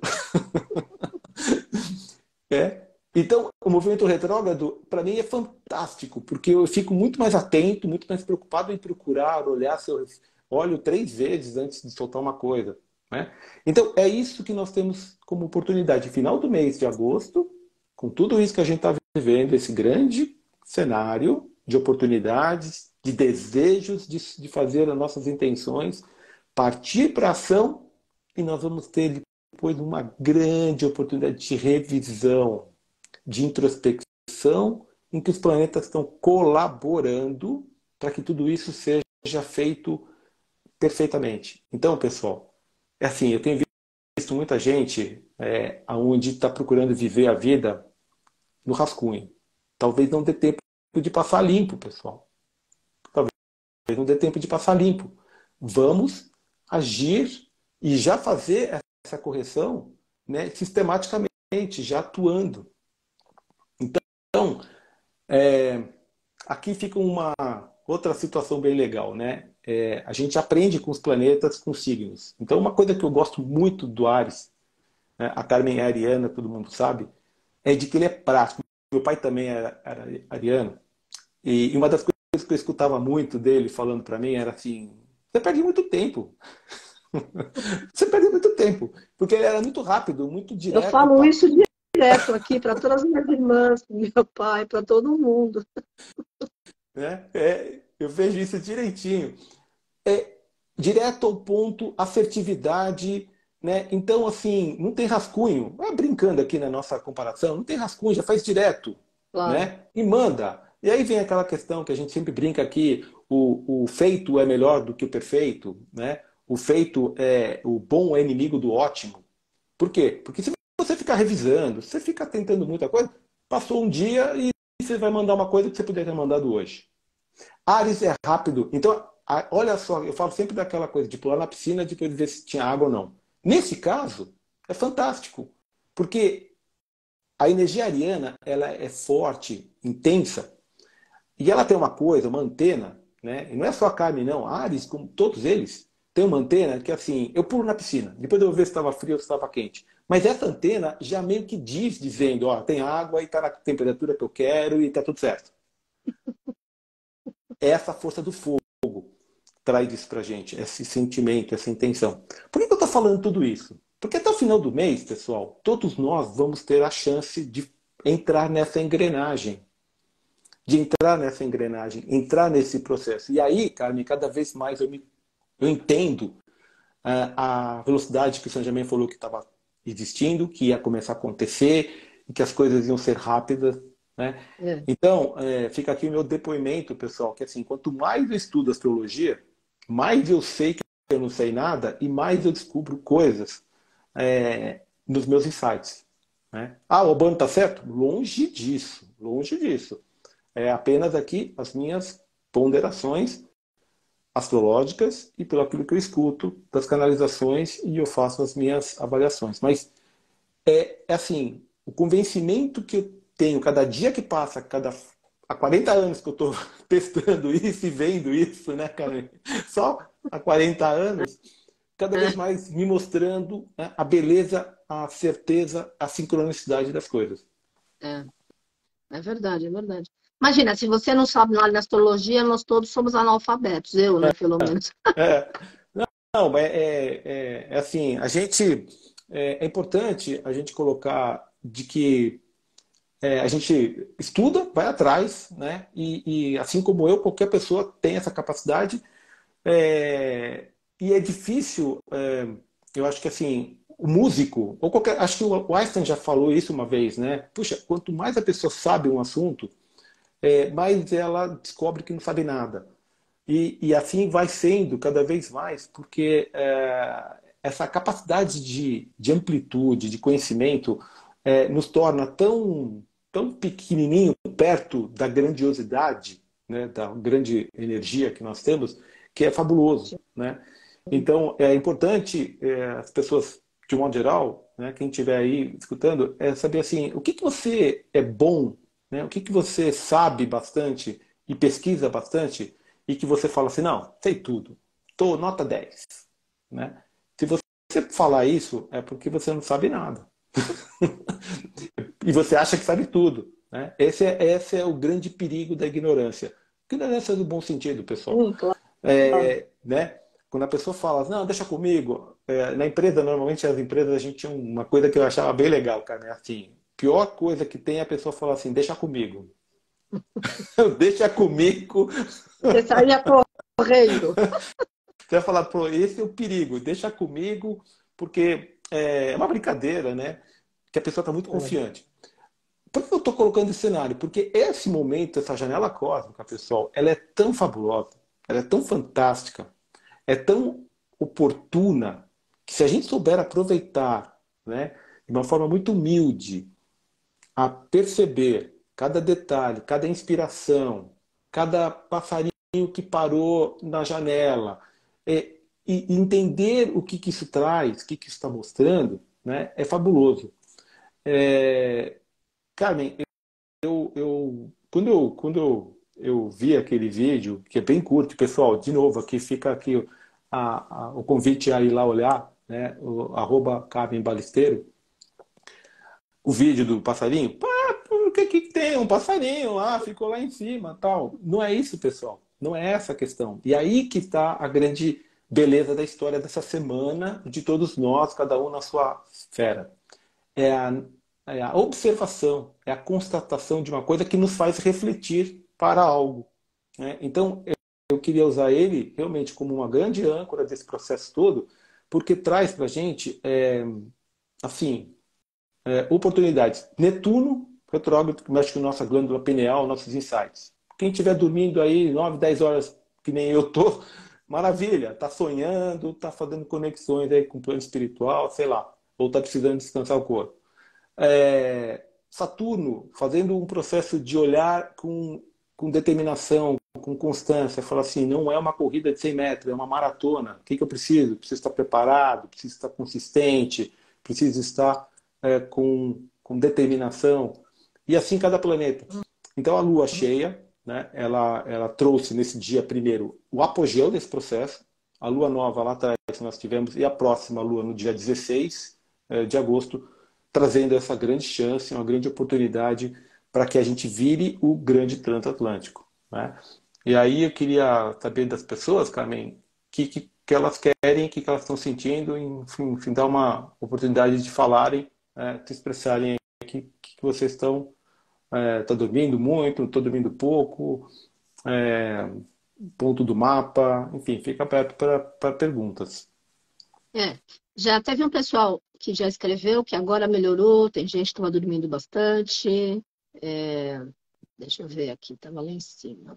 Então, o movimento retrógrado, para mim, é fantástico, porque eu fico muito mais atento, muito mais preocupado em procurar, olhar se eu olho 3 vezes antes de soltar uma coisa. Né? Então, é isso que nós temos como oportunidade. Final do mês de agosto, com tudo isso que a gente está vivendo, esse grande cenário de oportunidades, de desejos de fazer as nossas intenções, partir para a ação, e nós vamos ter depois uma grande oportunidade de revisão, de introspecção, em que os planetas estão colaborando para que tudo isso seja feito perfeitamente. Então, pessoal, é assim, eu tenho visto muita gente onde está procurando viver a vida no rascunho. Talvez não dê tempo de passar limpo, pessoal. Talvez não dê tempo de passar limpo. Vamos agir e já fazer essa correção, né, sistematicamente, já atuando. Então, aqui fica outra situação bem legal, né? A gente aprende com os planetas, com os signos. Então, uma coisa que eu gosto muito do Ares, né? A Carmen é ariana, todo mundo sabe, é de que ele é prático. Meu pai também era ariano. E uma das coisas que eu escutava muito dele falando para mim era assim: você perde muito tempo. Você perde muito tempo. Porque ele era muito rápido, muito Eu direto. falo isso direto aqui para todas as minhas irmãs, pro meu pai, para todo mundo. Né? Eu vejo isso direitinho. É direto ao ponto, assertividade, né? Então, assim, não tem rascunho. Brincando aqui na nossa comparação, não tem rascunho, já faz direto, Claro. né? E manda. E aí vem aquela questão que a gente sempre brinca aqui, o feito é melhor do que o perfeito, né? O feito é o bom é inimigo do ótimo. Por quê? Porque se você ficar revisando, se você ficar tentando muita coisa, passou um dia e você vai mandar uma coisa que você poderia ter mandado hoje. Ares é rápido. Então, olha só, eu falo sempre daquela coisa de pular na piscina depois de ver se tinha água ou não. Nesse caso, é fantástico. Porque a energia ariana, ela é forte, intensa. E ela tem uma coisa, uma antena, né? E não é só a Carmen, não. Ares, como todos eles, tem uma antena que, assim, eu pulo na piscina. Depois eu vou ver se estava frio ou se estava quente. Mas essa antena já meio que diz, dizendo, ó, tem água e está na temperatura que eu quero e está tudo certo. É essa força do fogo traz isso pra gente, esse sentimento, essa intenção. Por que eu estou falando tudo isso? Porque até o final do mês, pessoal, todos nós vamos ter a chance de entrar nessa engrenagem. De entrar nessa engrenagem, entrar nesse processo. E aí, Carmen, cada vez mais eu entendo a velocidade que o Saint Germain falou que estava existindo, que ia começar a acontecer, e que as coisas iam ser rápidas. Né? É. Então, fica aqui o meu depoimento, pessoal, que assim, quanto mais eu estudo astrologia, mais eu sei que eu não sei nada e mais eu descubro coisas nos meus insights. Né? O Albano está certo? Longe disso, longe disso. É apenas aqui as minhas ponderações astrológicas e pelo aquilo que eu escuto das canalizações e eu faço as minhas avaliações. Mas é assim, o convencimento que eu tenho cada dia que passa, há 40 anos que eu estou testando isso e vendo isso, né, cara? Só há 40 anos, cada vez mais me mostrando, né, a beleza, a certeza, a sincronicidade das coisas. É, é verdade, é verdade. Imagina, se você não sabe nada de astrologia, nós todos somos analfabetos, eu, né, pelo menos. É, não, é assim, a gente é importante a gente colocar de que a gente estuda, vai atrás, né? E assim como eu, qualquer pessoa tem essa capacidade. E é difícil, eu acho que assim, o músico, ou qualquer, acho que o Einstein já falou isso uma vez, né? Puxa, quanto mais a pessoa sabe um assunto, mais ela descobre que não sabe nada. E assim vai sendo cada vez mais, porque essa capacidade de amplitude, de conhecimento, nos torna tão pequenininho perto da grandiosidade, né, da grande energia que nós temos, que é fabuloso, né? Então, é importante as pessoas, de um modo geral, né, quem estiver aí escutando, saber assim, o que você é bom, né? O que você sabe bastante e pesquisa bastante e que você fala assim, não, sei tudo, tô nota 10, né? Se você falar isso, é porque você não sabe nada. E você acha que sabe tudo, né? Esse é o grande perigo da ignorância. Ignorância no bom sentido, pessoal. Sim, claro. Né? Quando a pessoa fala, não, deixa comigo. Na empresa, normalmente as empresas, a gente tinha uma coisa que eu achava bem legal, cara, né? Assim, pior coisa que tem é a pessoa falar assim, deixa comigo. Deixa comigo. Você saía correndo. Você vai falar, pô, esse é o perigo, deixa comigo, porque é uma brincadeira, né? Que a pessoa está muito É. confiante. Por que eu estou colocando esse cenário? Porque esse momento, essa janela cósmica, pessoal, ela é tão fabulosa, ela é tão fantástica, é tão oportuna, que se a gente souber aproveitar, né, de uma forma muito humilde, a perceber cada detalhe, cada inspiração, cada passarinho que parou na janela, e entender o que isso traz, o que isso está mostrando, né, é fabuloso. Carmen, quando eu eu vi aquele vídeo, que é bem curto, pessoal, de novo, aqui fica aqui o convite a ir lá olhar, né? @Carmen Balisteiro, o vídeo do passarinho. Pá, por que tem um passarinho lá, ficou lá em cima, tal. Não é isso, pessoal. Não é essa a questão. E aí que está a grande beleza da história dessa semana, de todos nós, cada um na sua esfera. É a observação, é a constatação de uma coisa que nos faz refletir para algo, né? Então, eu queria usar ele realmente como uma grande âncora desse processo todo, porque traz para a gente, assim, oportunidades. Netuno, retrógrado, que mexe com nossa glândula pineal, nossos insights. Quem estiver dormindo aí 9, 10 horas, que nem eu tô, maravilha, tá sonhando, tá fazendo conexões aí com o plano espiritual, sei lá, ou tá precisando descansar o corpo. Saturno fazendo um processo de olhar com determinação, com constância, fala assim, não é uma corrida de 100 metros, é uma maratona. O que eu preciso? Preciso estar preparado, preciso estar consistente, preciso estar com determinação. E assim cada planeta. Então a Lua cheia, né, ela trouxe nesse dia primeiro o apogeu desse processo. A Lua nova lá atrás nós tivemos, e a próxima Lua no dia 16 de agosto, trazendo essa grande chance, uma grande oportunidade para que a gente vire o grande transatlântico, né? E aí eu queria saber das pessoas, Carmen, o que elas querem, o que elas estão sentindo, enfim, dar uma oportunidade de falarem, se expressarem o que vocês estão. Tá dormindo muito, estou dormindo pouco, é, ponto do mapa, enfim, fica aberto para perguntas. É, já teve um pessoal que já escreveu que agora melhorou, tem gente que estava dormindo bastante. É, deixa eu ver aqui, estava lá em cima.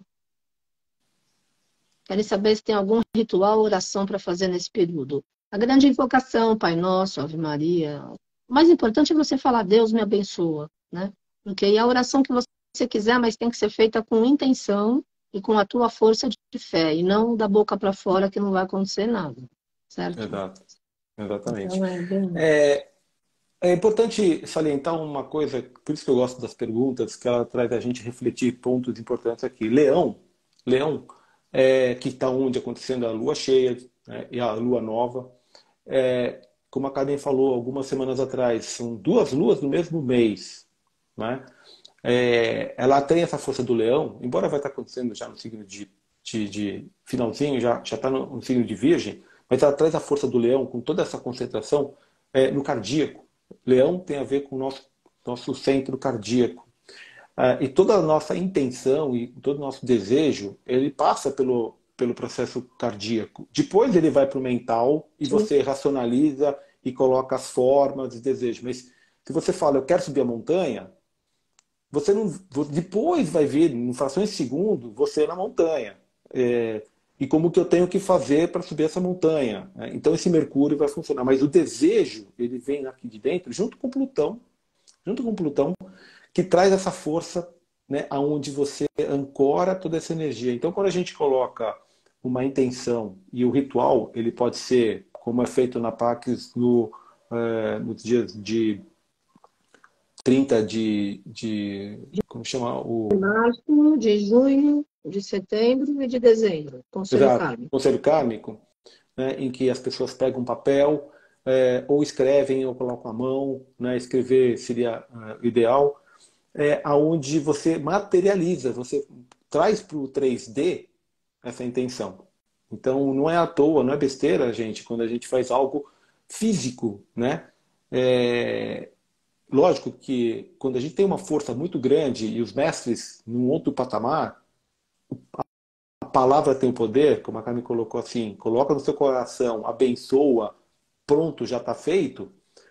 Querem saber se tem algum ritual, oração para fazer nesse período. A grande invocação, Pai Nosso, Ave Maria. O mais importante é você falar, Deus me abençoa, né? Porque aí a oração que você quiser, mas tem que ser feita com intenção e com a tua força de fé, e não da boca para fora que não vai acontecer nada, certo? Exato, exatamente. Então é bem. É, é importante salientar uma coisa, por isso que eu gosto das perguntas, que ela traz a gente refletir pontos importantes aqui. Leão, que está onde acontecendo a lua cheia, né, e a lua nova. Como a Karen falou algumas semanas atrás, são duas luas no mesmo mês, né? Ela tem essa força do leão, embora vai estar acontecendo já no signo de finalzinho, já está no signo de virgem, mas ela traz a força do leão com toda essa concentração no cardíaco. Leão tem a ver com o nosso centro cardíaco. E toda a nossa intenção e todo o nosso desejo, ele passa pelo processo cardíaco. Depois ele vai para o mental e Sim. você racionaliza e coloca as formas e desejos. Mas se você fala, eu quero subir a montanha, você não, depois vai ver, em frações de segundo, você na montanha. E como que eu tenho que fazer para subir essa montanha, né? Então esse Mercúrio vai funcionar. Mas o desejo, ele vem aqui de dentro, junto com Plutão, que traz essa força, né, aonde você ancora toda essa energia. Então quando a gente coloca uma intenção e o ritual, ele pode ser, como é feito na Pax nos dias de 30 como chama? De março, de junho, de setembro e de dezembro. Conselho Exato, Kármico. conselho kármico, né, em que as pessoas pegam um papel, ou escrevem ou colocam a mão, né, escrever seria o ideal, aonde você materializa, você traz para o 3D essa intenção. Então não é à toa, não é besteira, gente, quando a gente faz algo físico, né? Lógico que quando a gente tem uma força muito grande e os mestres num outro patamar, a palavra tem o poder, como a Carmen colocou assim, coloca no seu coração, abençoa, pronto, já está feito.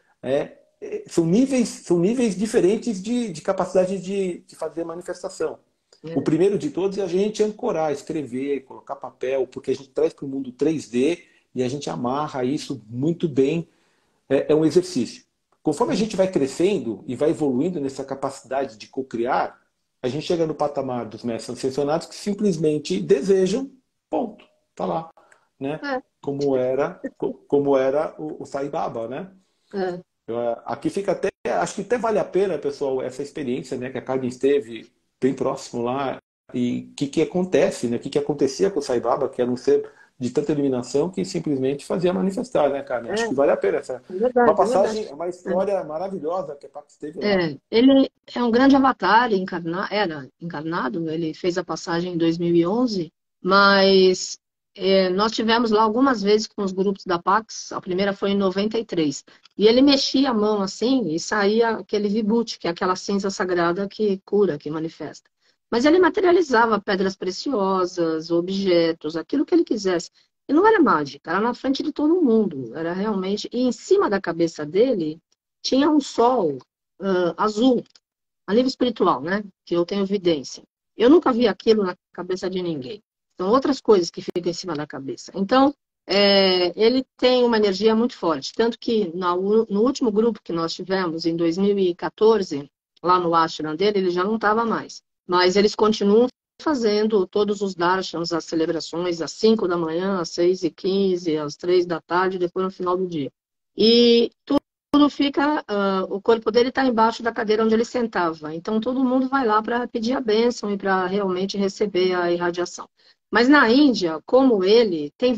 São níveis diferentes de capacidade de fazer manifestação. O É. primeiro de todos é a gente ancorar, escrever, colocar papel, porque a gente traz para o mundo 3D e a gente amarra isso muito bem. É um exercício. Conforme a gente vai crescendo e vai evoluindo nessa capacidade de co-criar, a gente chega no patamar dos mestres ascensionados que simplesmente desejam, ponto, tá lá, né? É. Como era o Sai Baba, né? É. Aqui fica até, acho que até vale a pena, pessoal, essa experiência, né, que a Carmen esteve bem próximo lá, E o que acontece, né? O que acontecia com o Sai Baba, que era um ser de tanta iluminação que simplesmente fazia manifestar, né, Carmen? Acho que vale a pena essa. É Uma verdade, é verdade. passagem, uma história maravilhosa que a Pax teve lá. Ele é um grande avatar, era encarnado, ele fez a passagem em 2011, mas nós tivemos lá algumas vezes com os grupos da Pax, a primeira foi em 93, e ele mexia a mão assim e saía aquele vibute, que é aquela cinza sagrada que cura, que manifesta. Mas ele materializava pedras preciosas, objetos, aquilo que ele quisesse. E não era mágica, era na frente de todo mundo, era realmente... E em cima da cabeça dele tinha um sol azul, a nível espiritual, né? Que eu tenho evidência. Eu nunca vi aquilo na cabeça de ninguém. São outras coisas que ficam em cima da cabeça. Então, ele tem uma energia muito forte. Tanto que no último grupo que nós tivemos, em 2014, lá no ashram dele, ele já não estava mais. Mas eles continuam fazendo todos os darshans, as celebrações, às 5 da manhã, às 6h15, às 3 da tarde, depois no final do dia. E tudo fica, o corpo dele está embaixo da cadeira onde ele sentava. Então todo mundo vai lá para pedir a bênção e para realmente receber a irradiação. Mas na Índia, como ele, tem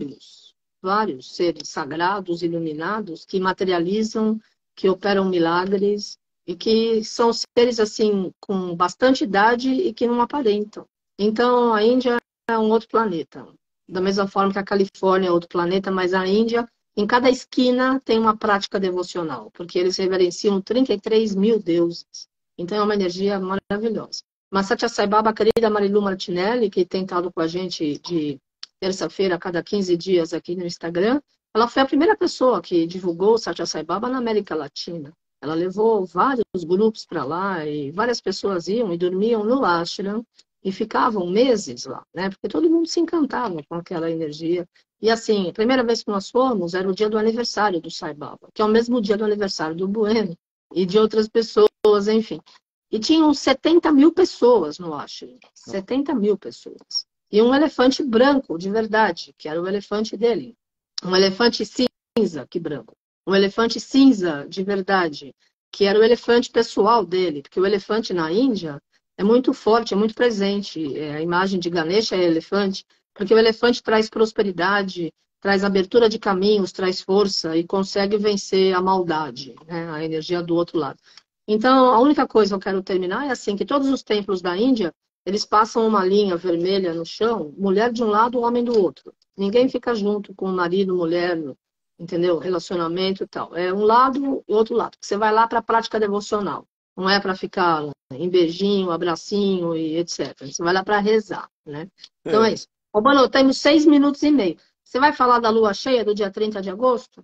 vários seres sagrados, iluminados, que materializam, que operam milagres e que são seres assim com bastante idade e que não aparentam. Então a Índia é um outro planeta. Da mesma forma que a Califórnia é outro planeta, mas a Índia, em cada esquina tem uma prática devocional, porque eles reverenciam 33 mil deuses. Então é uma energia maravilhosa. Mas Satya Sai Baba, a querida Marilu Martinelli, que tem estado com a gente de terça-feira, a cada 15 dias aqui no Instagram, ela foi a primeira pessoa que divulgou o Satya Sai Baba na América Latina. Ela levou vários grupos para lá e várias pessoas iam e dormiam no ashram e ficavam meses lá, né? Porque todo mundo se encantava com aquela energia. E assim, a primeira vez que nós fomos era o dia do aniversário do Sai Baba, que é o mesmo dia do aniversário do Bueno e de outras pessoas, enfim. E tinham 70 mil pessoas no ashram, 70 mil pessoas. E um elefante branco, de verdade, que era o elefante dele. Um elefante cinza, que branco. Um elefante cinza, de verdade, que era o elefante pessoal dele. Porque o elefante na Índia é muito forte, é muito presente. A imagem de Ganesha é elefante, porque o elefante traz prosperidade, traz abertura de caminhos, traz força e consegue vencer a maldade, né? A energia do outro lado. Então, a única coisa que eu quero terminar é assim, que todos os templos da Índia, eles passam uma linha vermelha no chão, mulher de um lado, homem do outro. Ninguém fica junto com marido, mulher, entendeu? Relacionamento e tal. É um lado e outro lado. Você vai lá para a prática devocional. Não é para ficar em beijinho, abracinho e etc. Você vai lá para rezar, né? Então é isso. Ô, Mano, temos 6 minutos e meio. Você vai falar da lua cheia do dia 30 de agosto?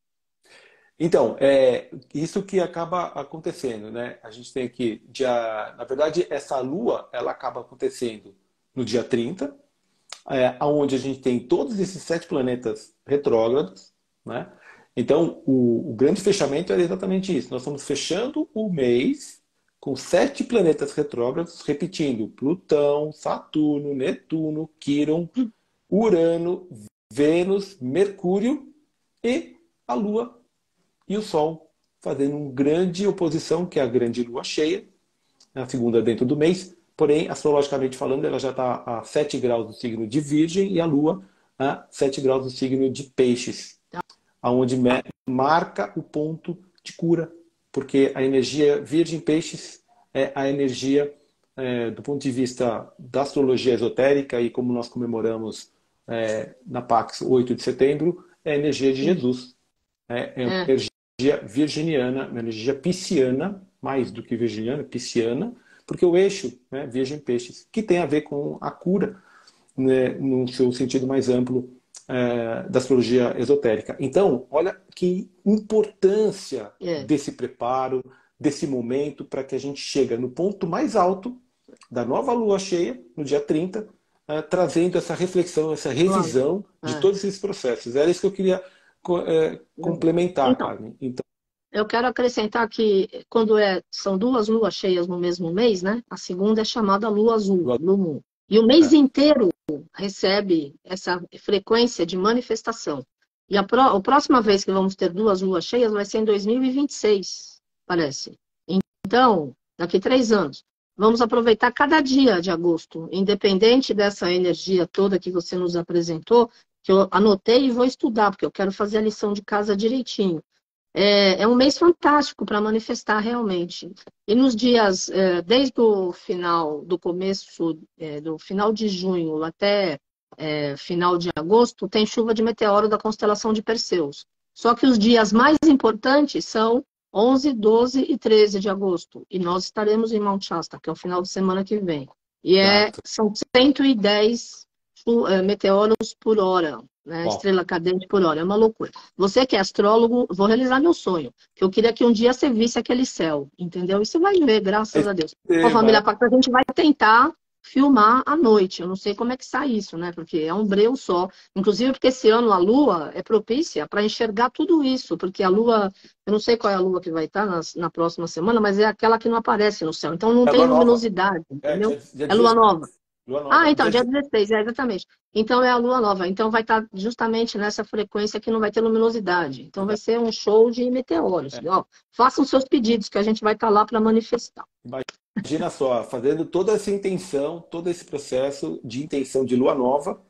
Então, isso que acaba acontecendo, né? A gente tem aqui, na verdade, essa lua, ela acaba acontecendo no dia 30, onde a gente tem todos esses 7 planetas retrógrados, né? Então, o grande fechamento era exatamente isso. Nós estamos fechando o mês com 7 planetas retrógrados, repetindo: Plutão, Saturno, Netuno, Quirón, Urano, Vênus, Mercúrio e a Lua e o Sol, fazendo uma grande oposição, que é a grande lua cheia, a segunda dentro do mês. Porém, astrologicamente falando, ela já está a 7 graus do signo de Virgem e a Lua a 7 graus do signo de Peixes, aonde marca o ponto de cura, porque a energia Virgem-Peixes é a energia, do ponto de vista da astrologia esotérica, e como nós comemoramos na Pax 8 de setembro, é a energia de Jesus. É uma energia virginiana, uma energia pisciana, mais do que virginiana, pisciana, porque o eixo, né, Virgem-Peixes, que tem a ver com a cura, né, no seu sentido mais amplo, da astrologia esotérica. Então, olha que importância desse preparo, desse momento, para que a gente chegue no ponto mais alto da nova lua cheia, no dia 30, trazendo essa reflexão, essa revisão de todos esses processos. Era isso que eu queria complementar, Então, Carmen. Então, eu quero acrescentar que quando são 2 luas cheias no mesmo mês, né? A segunda é chamada lua azul, Blue Moon. E o mês inteiro recebe essa frequência de manifestação. E a próxima vez que vamos ter 2 luas cheias vai ser em 2026, parece. Então, daqui 3 anos. vamos aproveitar cada dia de agosto, independente dessa energia toda que você nos apresentou, que eu anotei e vou estudar, porque eu quero fazer a lição de casa direitinho. É um mês fantástico para manifestar realmente. E nos dias, desde o final, do começo, do final de junho até final de agosto, tem chuva de meteoro da constelação de Perseus. Só que os dias mais importantes são 11, 12 e 13 de agosto. E nós estaremos em Mount Shasta, que é o final de semana que vem. E Exato. são 110 meteoros por hora, né? Bom, Estrela cadente por hora. É uma loucura. Você que é astrólogo, vou realizar meu sonho. Que eu queria que um dia você visse aquele céu, entendeu? E você vai ver, graças a Deus. Com a família Pacto, a gente vai tentar filmar à noite. Eu não sei como é que sai isso, né? Porque é um breu só. Inclusive porque esse ano a Lua é propícia para enxergar tudo isso. Porque a Lua, eu não sei qual é a Lua que vai estar na próxima semana, mas é aquela que não aparece no céu. Então não é tem lua nova. luminosidade, É, entendeu? dia É Lua 16. nova. Lua nova. Ah, então, dia 16, exatamente. Então é a lua nova. Então vai estar justamente nessa frequência que não vai ter luminosidade. Então vai ser um show de meteoros. É. Ó, façam seus pedidos, que a gente vai estar lá para manifestar. Imagina só, fazendo toda essa intenção, todo esse processo de intenção de lua nova,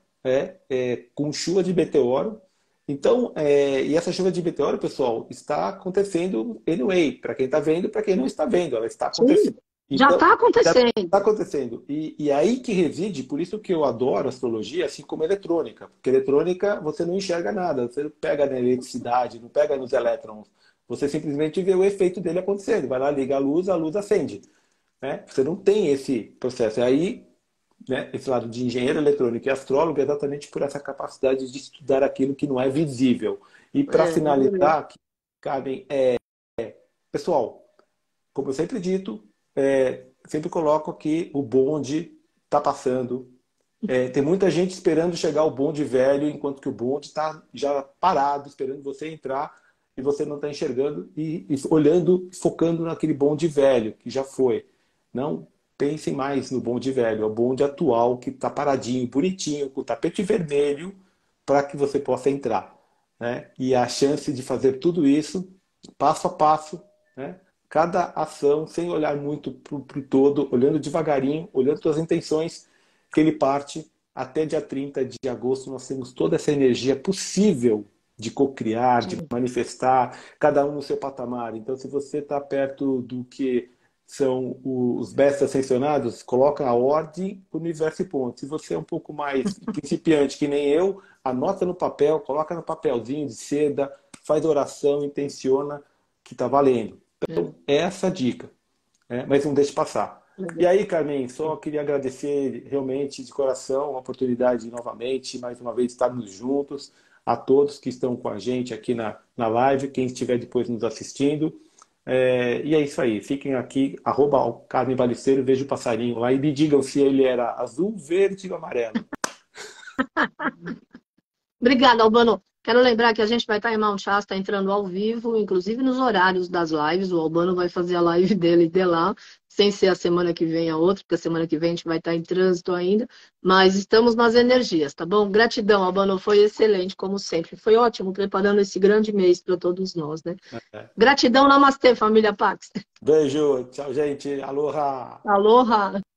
com chuva de meteoro. Então, e essa chuva de meteoro, pessoal, está acontecendo anyway, para quem está vendo, para quem não está vendo, ela está Sim, acontecendo. já Então, está já acontecendo. está acontecendo. E aí que reside, por isso que eu adoro astrologia, assim como eletrônica. Porque eletrônica você não enxerga nada, você não pega na eletricidade, não pega nos elétrons. Você simplesmente vê o efeito dele acontecendo. Vai lá, liga a luz acende. Né? Você não tem esse processo. E aí, né, esse lado de engenheiro eletrônico e astrólogo é exatamente por essa capacidade de estudar aquilo que não é visível. E para finalizar, Carmen, pessoal, como eu sempre dito, sempre coloco aqui o bonde está passando. Tem muita gente esperando chegar o bonde velho, enquanto que o bonde está já parado, esperando você entrar e você não está enxergando e olhando, focando naquele bonde velho que já foi. Não pensem mais no bonde velho, é o bonde atual que está paradinho, bonitinho, com o tapete vermelho, para que você possa entrar. Né? E a chance de fazer tudo isso, passo a passo, né? Cada ação, sem olhar muito para o todo, olhando devagarinho, olhando suas intenções, que ele parte até dia 30 de agosto. Nós temos toda essa energia possível de cocriar, de manifestar, cada um no seu patamar. Então, se você está perto do que são os bestas ascensionados, coloca a ordem, universo e ponto. Se você é um pouco mais principiante, que nem eu, anota no papel, coloca no papelzinho de seda, faz oração, intenciona, que está valendo. Então, essa a dica, né? Mas não deixe passar. E aí, Carmen, só queria agradecer realmente de coração a oportunidade novamente, mais uma vez, estarmos juntos, a todos que estão com a gente aqui na live, quem estiver depois nos assistindo. E é isso aí, fiquem aqui, @Carmen Baliceiro, veja o passarinho lá e me digam se ele era azul, verde ou amarelo. Obrigada, Albano. Quero lembrar que a gente vai estar em Mount Shasta entrando ao vivo, inclusive nos horários das lives. O Albano vai fazer a live dele de lá, sem ser a semana que vem a outra, porque a semana que vem a gente vai estar em trânsito ainda. Mas estamos nas energias, tá bom? Gratidão, Albano. Foi excelente, como sempre. Foi ótimo preparando esse grande mês para todos nós, né? Gratidão, namastê, família Pax. Beijo, tchau, gente. Aloha! Aloha!